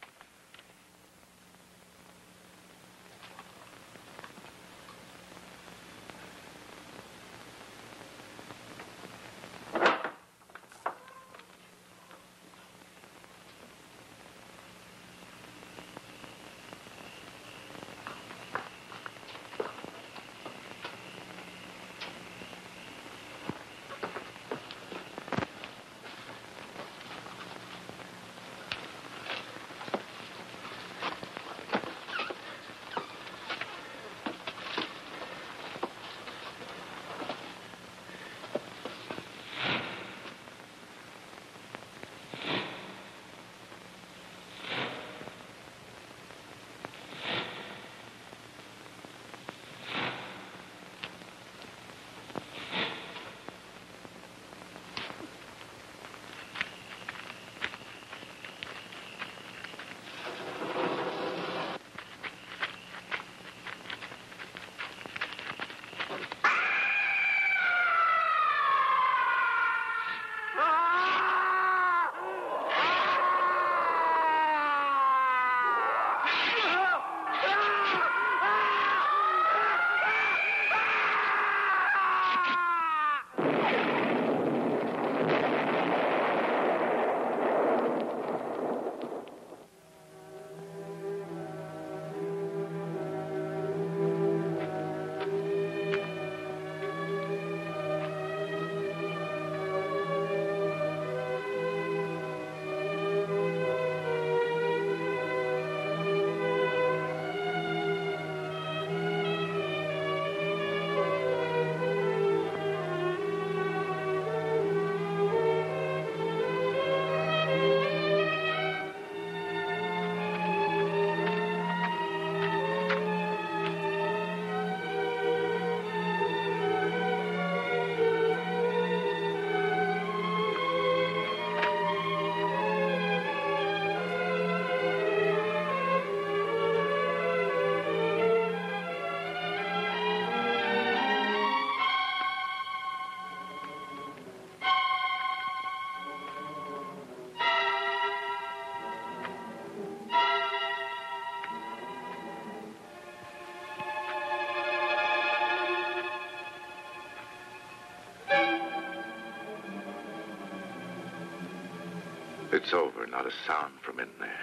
It's over, not a sound from in there.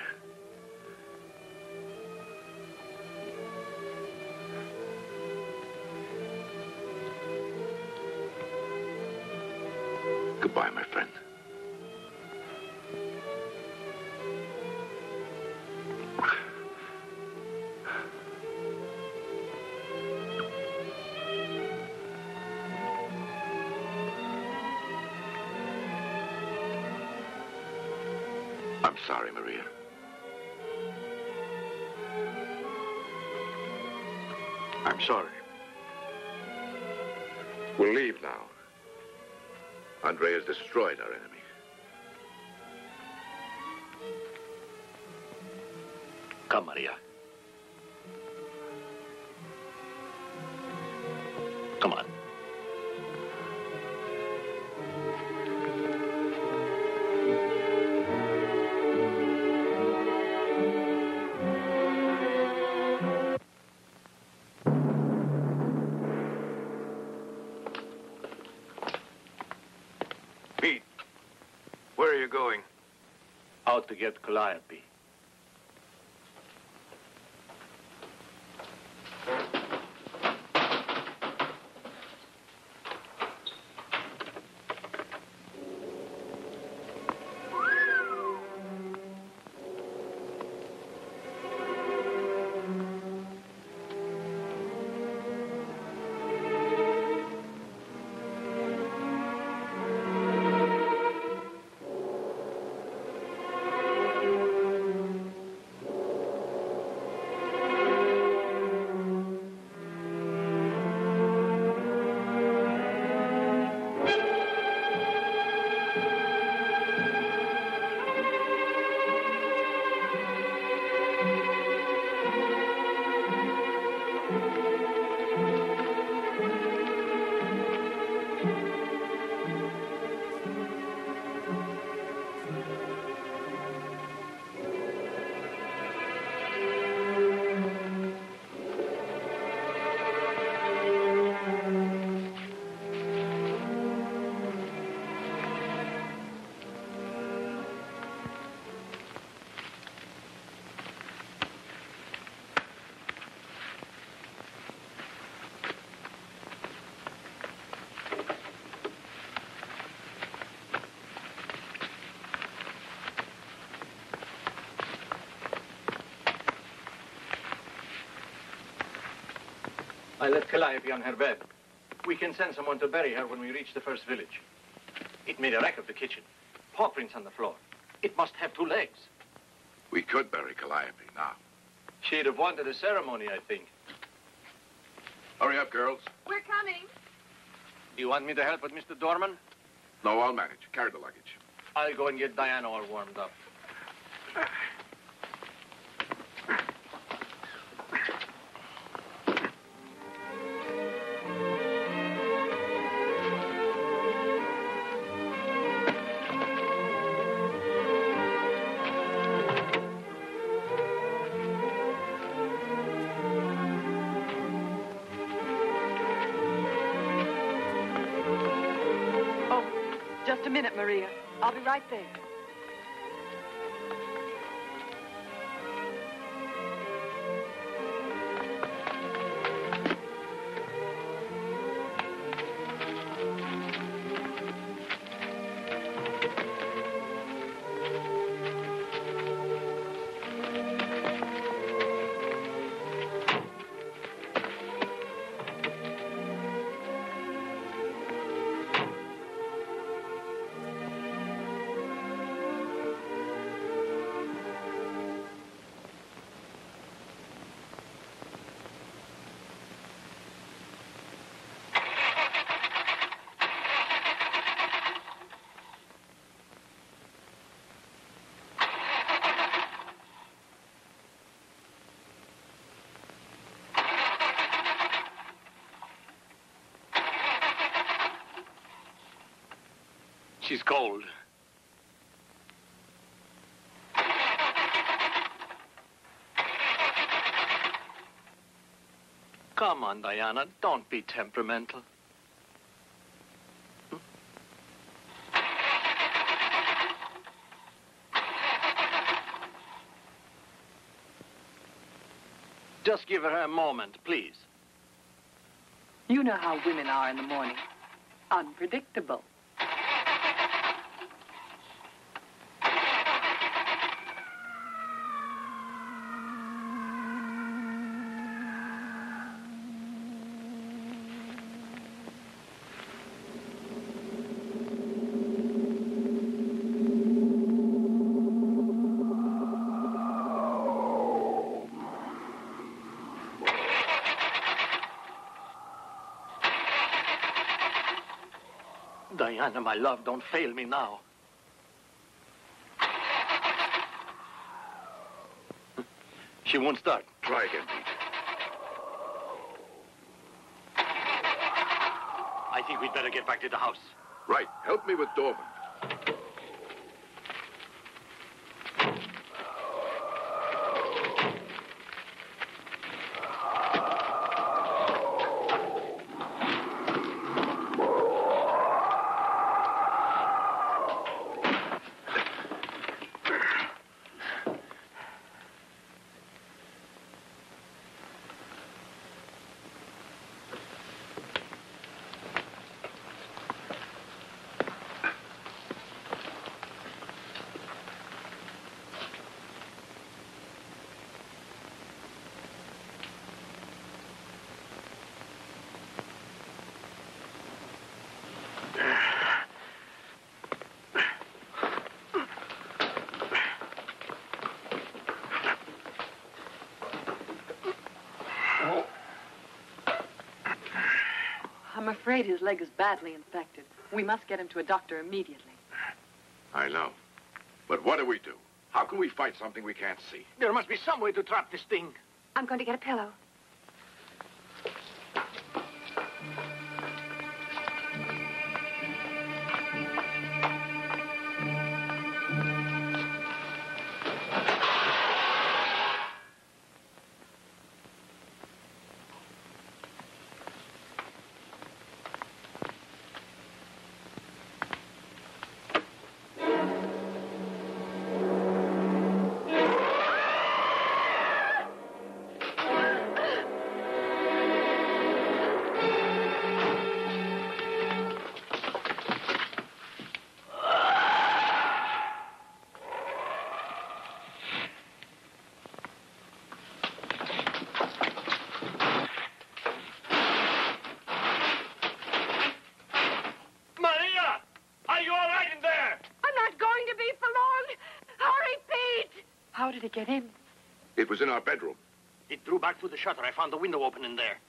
Goodbye, my friend. I'm sorry, Maria. I'm sorry. We'll leave now. Andre has destroyed our enemy. Come, Maria. Come on. Pete, where are you going? Out to get Calliope. I left Calliope on her bed. We can send someone to bury her when we reach the first village. It made a wreck of the kitchen. Paw prints on the floor. It must have two legs. We could bury Calliope now. She'd have wanted a ceremony, I think. Hurry up, girls. We're coming. Do you want me to help with Mister Dorman? No, I'll manage. Carry the luggage. I'll go and get Diana all warmed up. Just a minute, Maria. I'll be right there. She's cold. Come on, Diana. Don't be temperamental. Hmm? Just give her a moment, please. You know how women are in the morning. Unpredictable. Diana, my love, don't fail me now. She won't start. Try again, Pete. I think we'd better get back to the house. Right. Help me with Dorman. I'm afraid his leg is badly infected. We must get him to a doctor immediately. I know. But what do we do? How can we fight something we can't see? There must be some way to trap this thing. I'm going to get a pillow. did it get in? It was in our bedroom. It drew back through the shutter. I found the window open in there.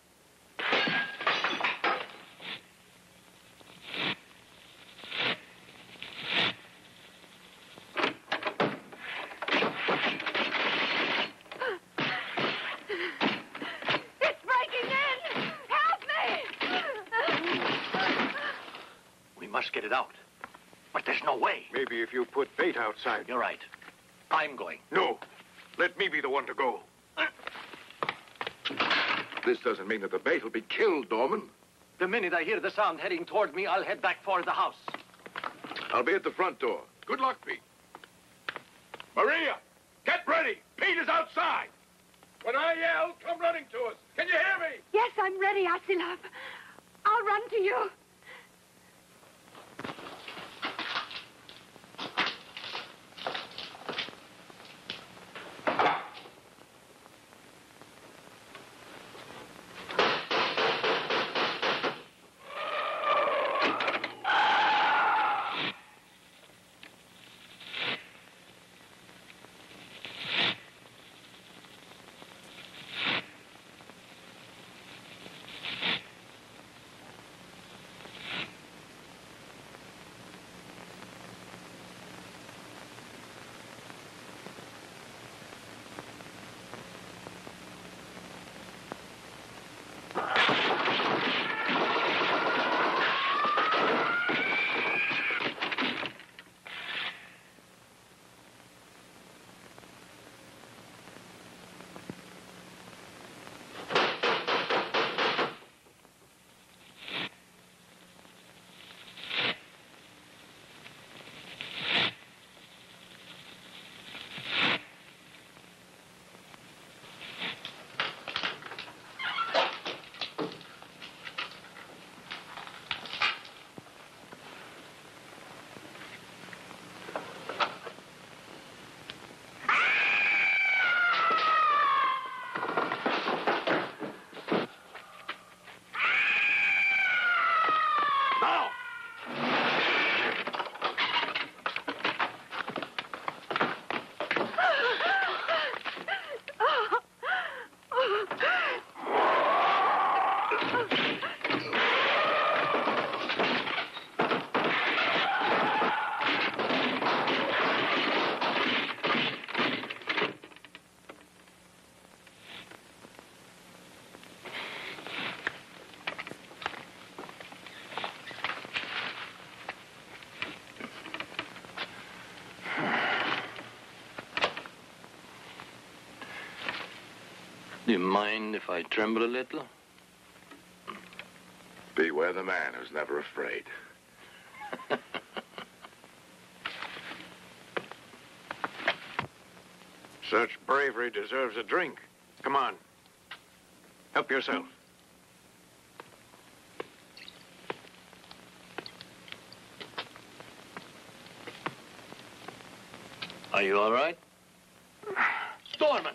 It's breaking in! Help me! We must get it out. But there's no way. Maybe if you put bait outside. You're right. I'm going. No. Let me be the one to go. This doesn't mean that the bait will be killed, Dorman. The minute I hear the sound heading toward me, I'll head back for the house. I'll be at the front door. Good luck, Pete. Maria, get ready. Pete is outside. When I yell, come running to us. Can you hear me? Yes, I'm ready, Asilov. I'll run to you. Do you mind if I tremble a little? Beware the man who's never afraid. Such bravery deserves a drink. Come on. Help yourself. Are you all right? Dorman!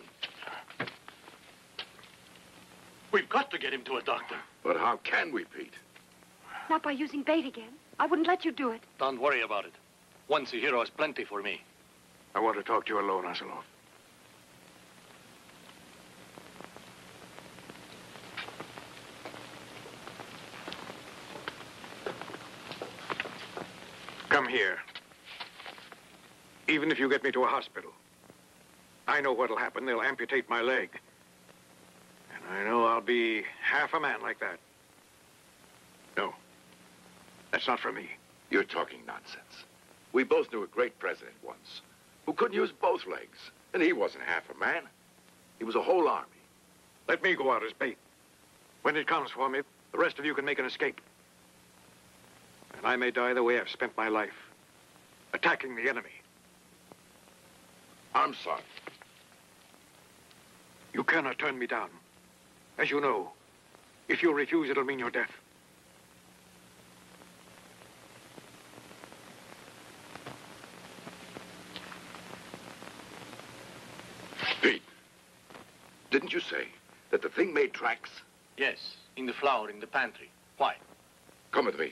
We've got to get him to a doctor. But how can we, Pete? Not by using bait again. I wouldn't let you do it. Don't worry about it. Once a hero is plenty for me. I want to talk to you alone, Asilov. Come here. Even if you get me to a hospital, I know what'll happen. They'll amputate my leg. And I know I'll be half a man like that. No. That's not for me. You're talking nonsense. We both knew a great president once who couldn't use both legs. And he wasn't half a man. He was a whole army. Let me go out as bait. When it comes for me, the rest of you can make an escape. And I may die the way I've spent my life, attacking the enemy. I'm sorry. You cannot turn me down. As you know, if you refuse, it'll mean your death. Pete, didn't you say that the thing made tracks? Yes, in the flour in the pantry. Why? Come with me.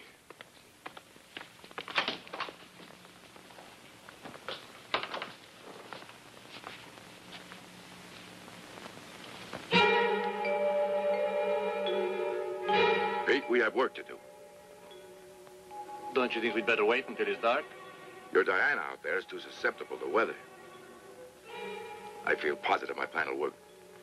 have work to do. Don't you think we'd better wait until it's dark? Your Diana out there is too susceptible to weather. I feel positive my plan will work.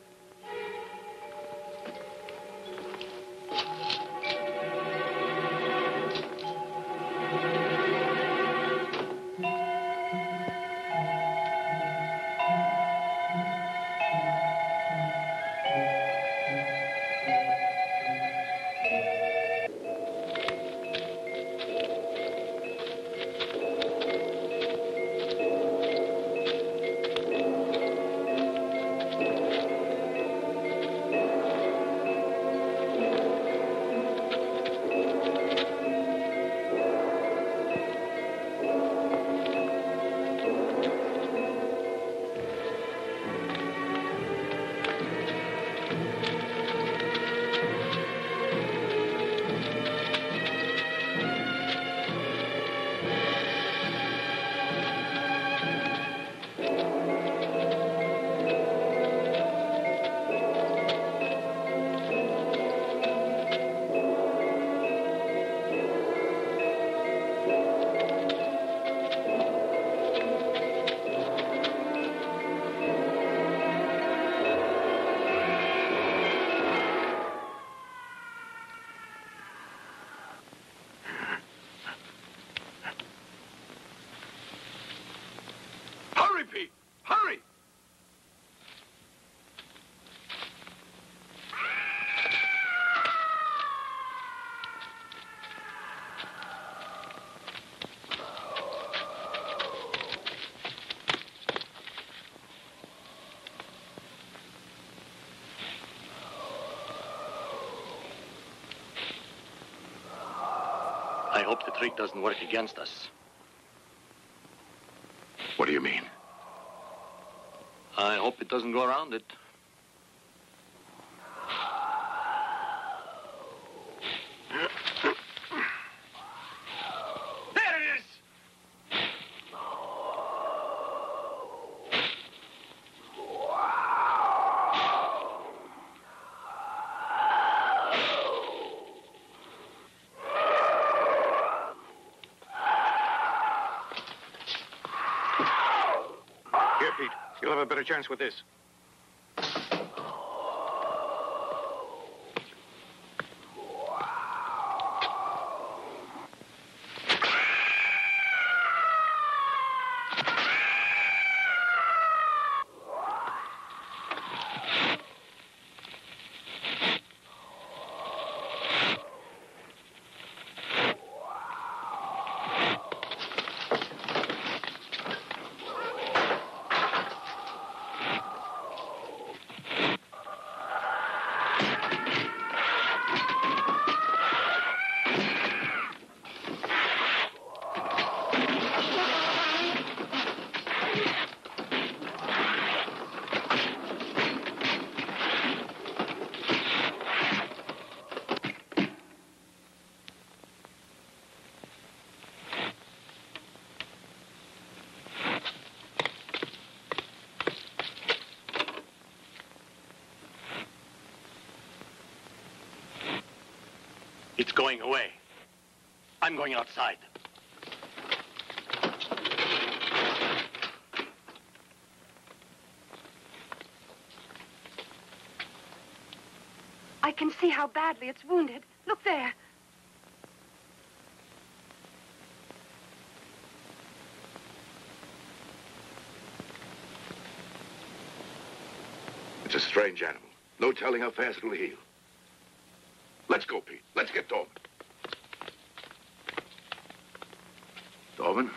I hope the trick doesn't work against us. What do you mean? I hope it doesn't go around it. You'll have a better chance with this. It's going away. I'm going outside. I can see how badly it's wounded. Look there. It's a strange animal. No telling how fast it'll heal. Let's go, Pete. Let's get Dorman. Dorman?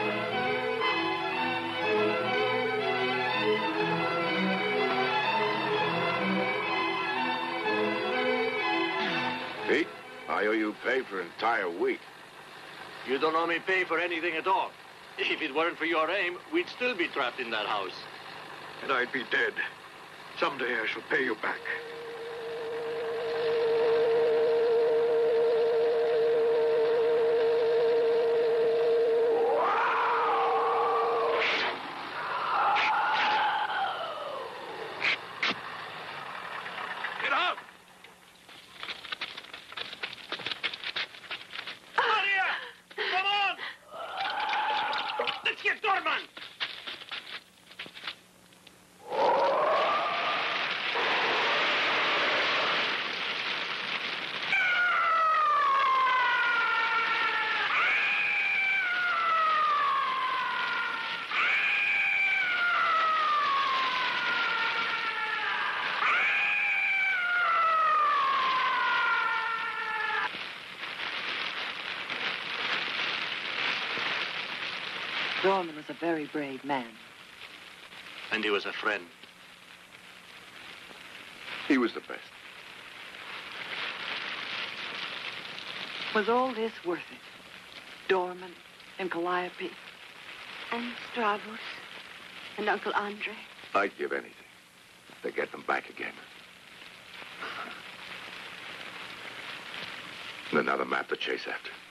Pete, I owe you pay for an entire week. You don't owe me pay for anything at all. If it weren't for your aim, we'd still be trapped in that house. And I'd be dead. Someday I shall pay you back. Get up! Maria! Come on! Let's get Dorman! Dorman was a very brave man. And he was a friend. He was the best. Was all this worth it? Dorman and Calliope? And Stravos. And Uncle Andre. I'd give anything to get them back again. And another map to chase after.